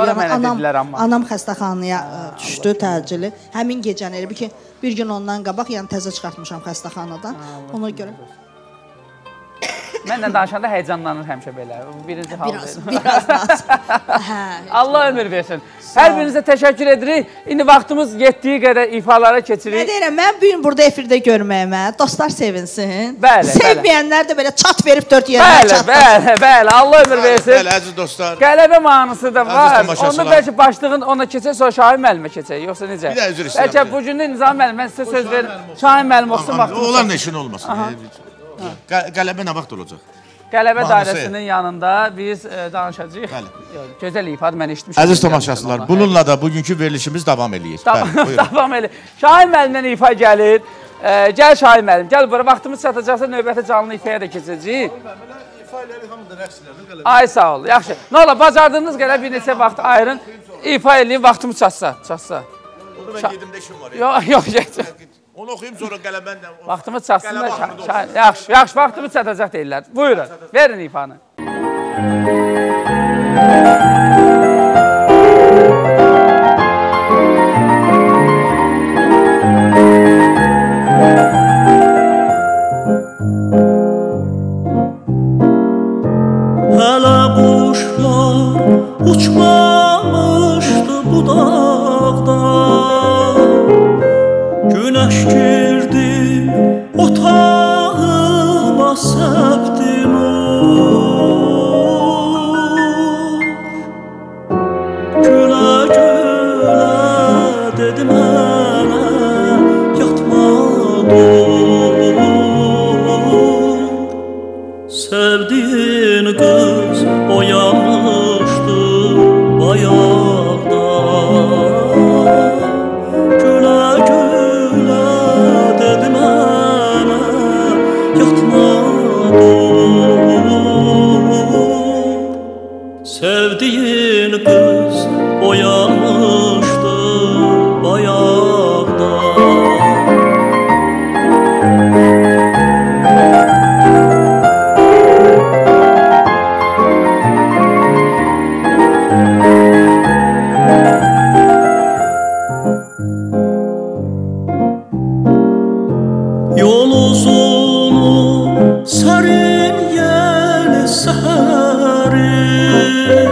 anam xəstəxanaya düşdü, təcili. Həmin gecəni elə bir ki, bir gün ondan qabaq, yəni təzə çıxartmışam xəstəxanadan. Ona görə... Mənlə danışanda həyecanlanır həmişə belə. Birinci haldır. Biraz lazım. Allah ömür versin. Hər birinizə təşəkkür edirik. İndi vaxtımız yetdiyi qədər ifalara keçirik. Nə deyirəm, mən bu gün burada efirdə görməyimə, dostlar sevinsin. Bəli, sevməyənlər də belə çat verib 4 yerə çatdı. Bəli, Allah ömür versin. Bəli, əziz dostlar. Qələbə mahnısı da var. Onda bəlkə başlığın ona keçək, sonra Şahin müəllimə keçək. Yoxsa necə? Bir də üzr istəyirəm. Bəlkə bugün də Nizam müəllim, mən sizə söz verim. Şahin müəllim olsun vaxtımız. Olan neşin olmasın. Qələbə nə vaxt olacaq? Qələbə dairəsinin yanında biz danışacağıq. Gözəl ifadə mən eşitmişəm. Əziz tamaşaçılar, bununla da bugünkü verilişimiz davam eləyir. Davam eləyir. Şahin müəllimdən ifa gəlir. Gəl Şahin müəllim, gəl bura. Vaxtımız çatacaqsa növbəti canlı ifaya da keçəcəyik. Ay sağ ol, yaxşı. Nə ola, bacardığınız qədər bir neçə vaxt ayırın. İfa eləyin, vaxtımız çatsa. Onu mən gedimdə işim var. Yox, geçəcək. Onu oxuyum, sonra qələbənlə... Vaxtımız çatsın da, yaxşı, vaxtımız çatacaq deyirlər. Buyurun, verin ifanı. Hələ quşlar uçmamışdı bu dağda, Günəş girdi otağıma səpdi nur. Gülə gülə dedi mənə yatma dur. Sevdiğin kız oyanmışdı bayağıda. Gülə gülə dedi mənə yatma dur. Sevdiğin kız oyanmışdı bayağıda. Yol uzunu serin yeni seheri,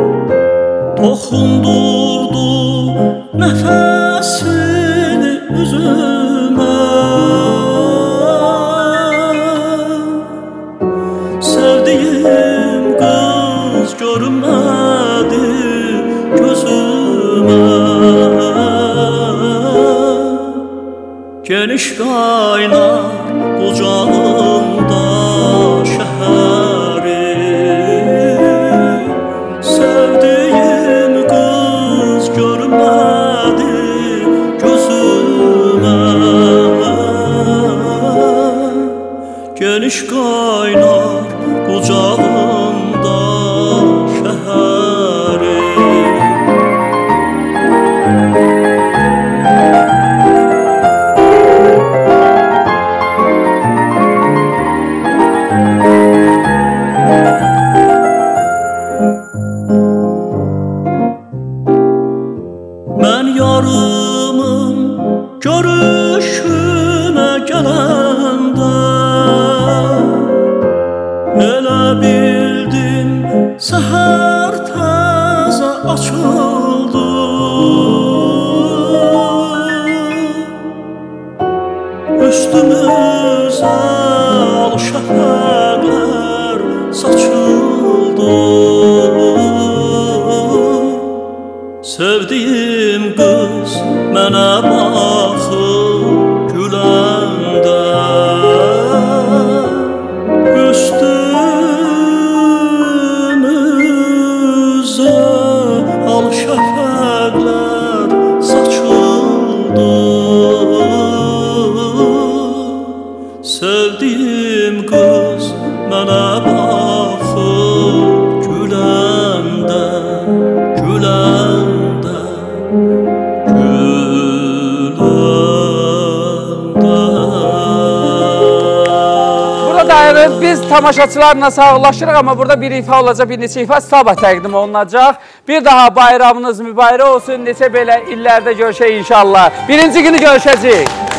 dokundurdu nefesini üzüme. Sevdiğim kız görünmedi gözüme. Geniş kaynar kucağımda şehrim, sevdiğim kız görünmedi gözüme. geniş qaynar qucağında şəhəri. Mən yarımın görüşünə gələndə elə bildim səhər təzə açıldı. Üstümüzə al şəfəqlər saçıldı. Sevdiyim qız mənə baxıb güləndə üstümüzə al şəfəqlər saçıldı. Sevdiyim qız mənə baxıb güləndə Biz tamaşaçılarla sağollaşırıq, amma burada bir ifa olacaq, bir neçə ifa sabah təqdim olunacaq. Bir daha bayramınız mübarək olsun, neçə belə illərdə görüşək inşallah. Birinci günü görüşəcəyik.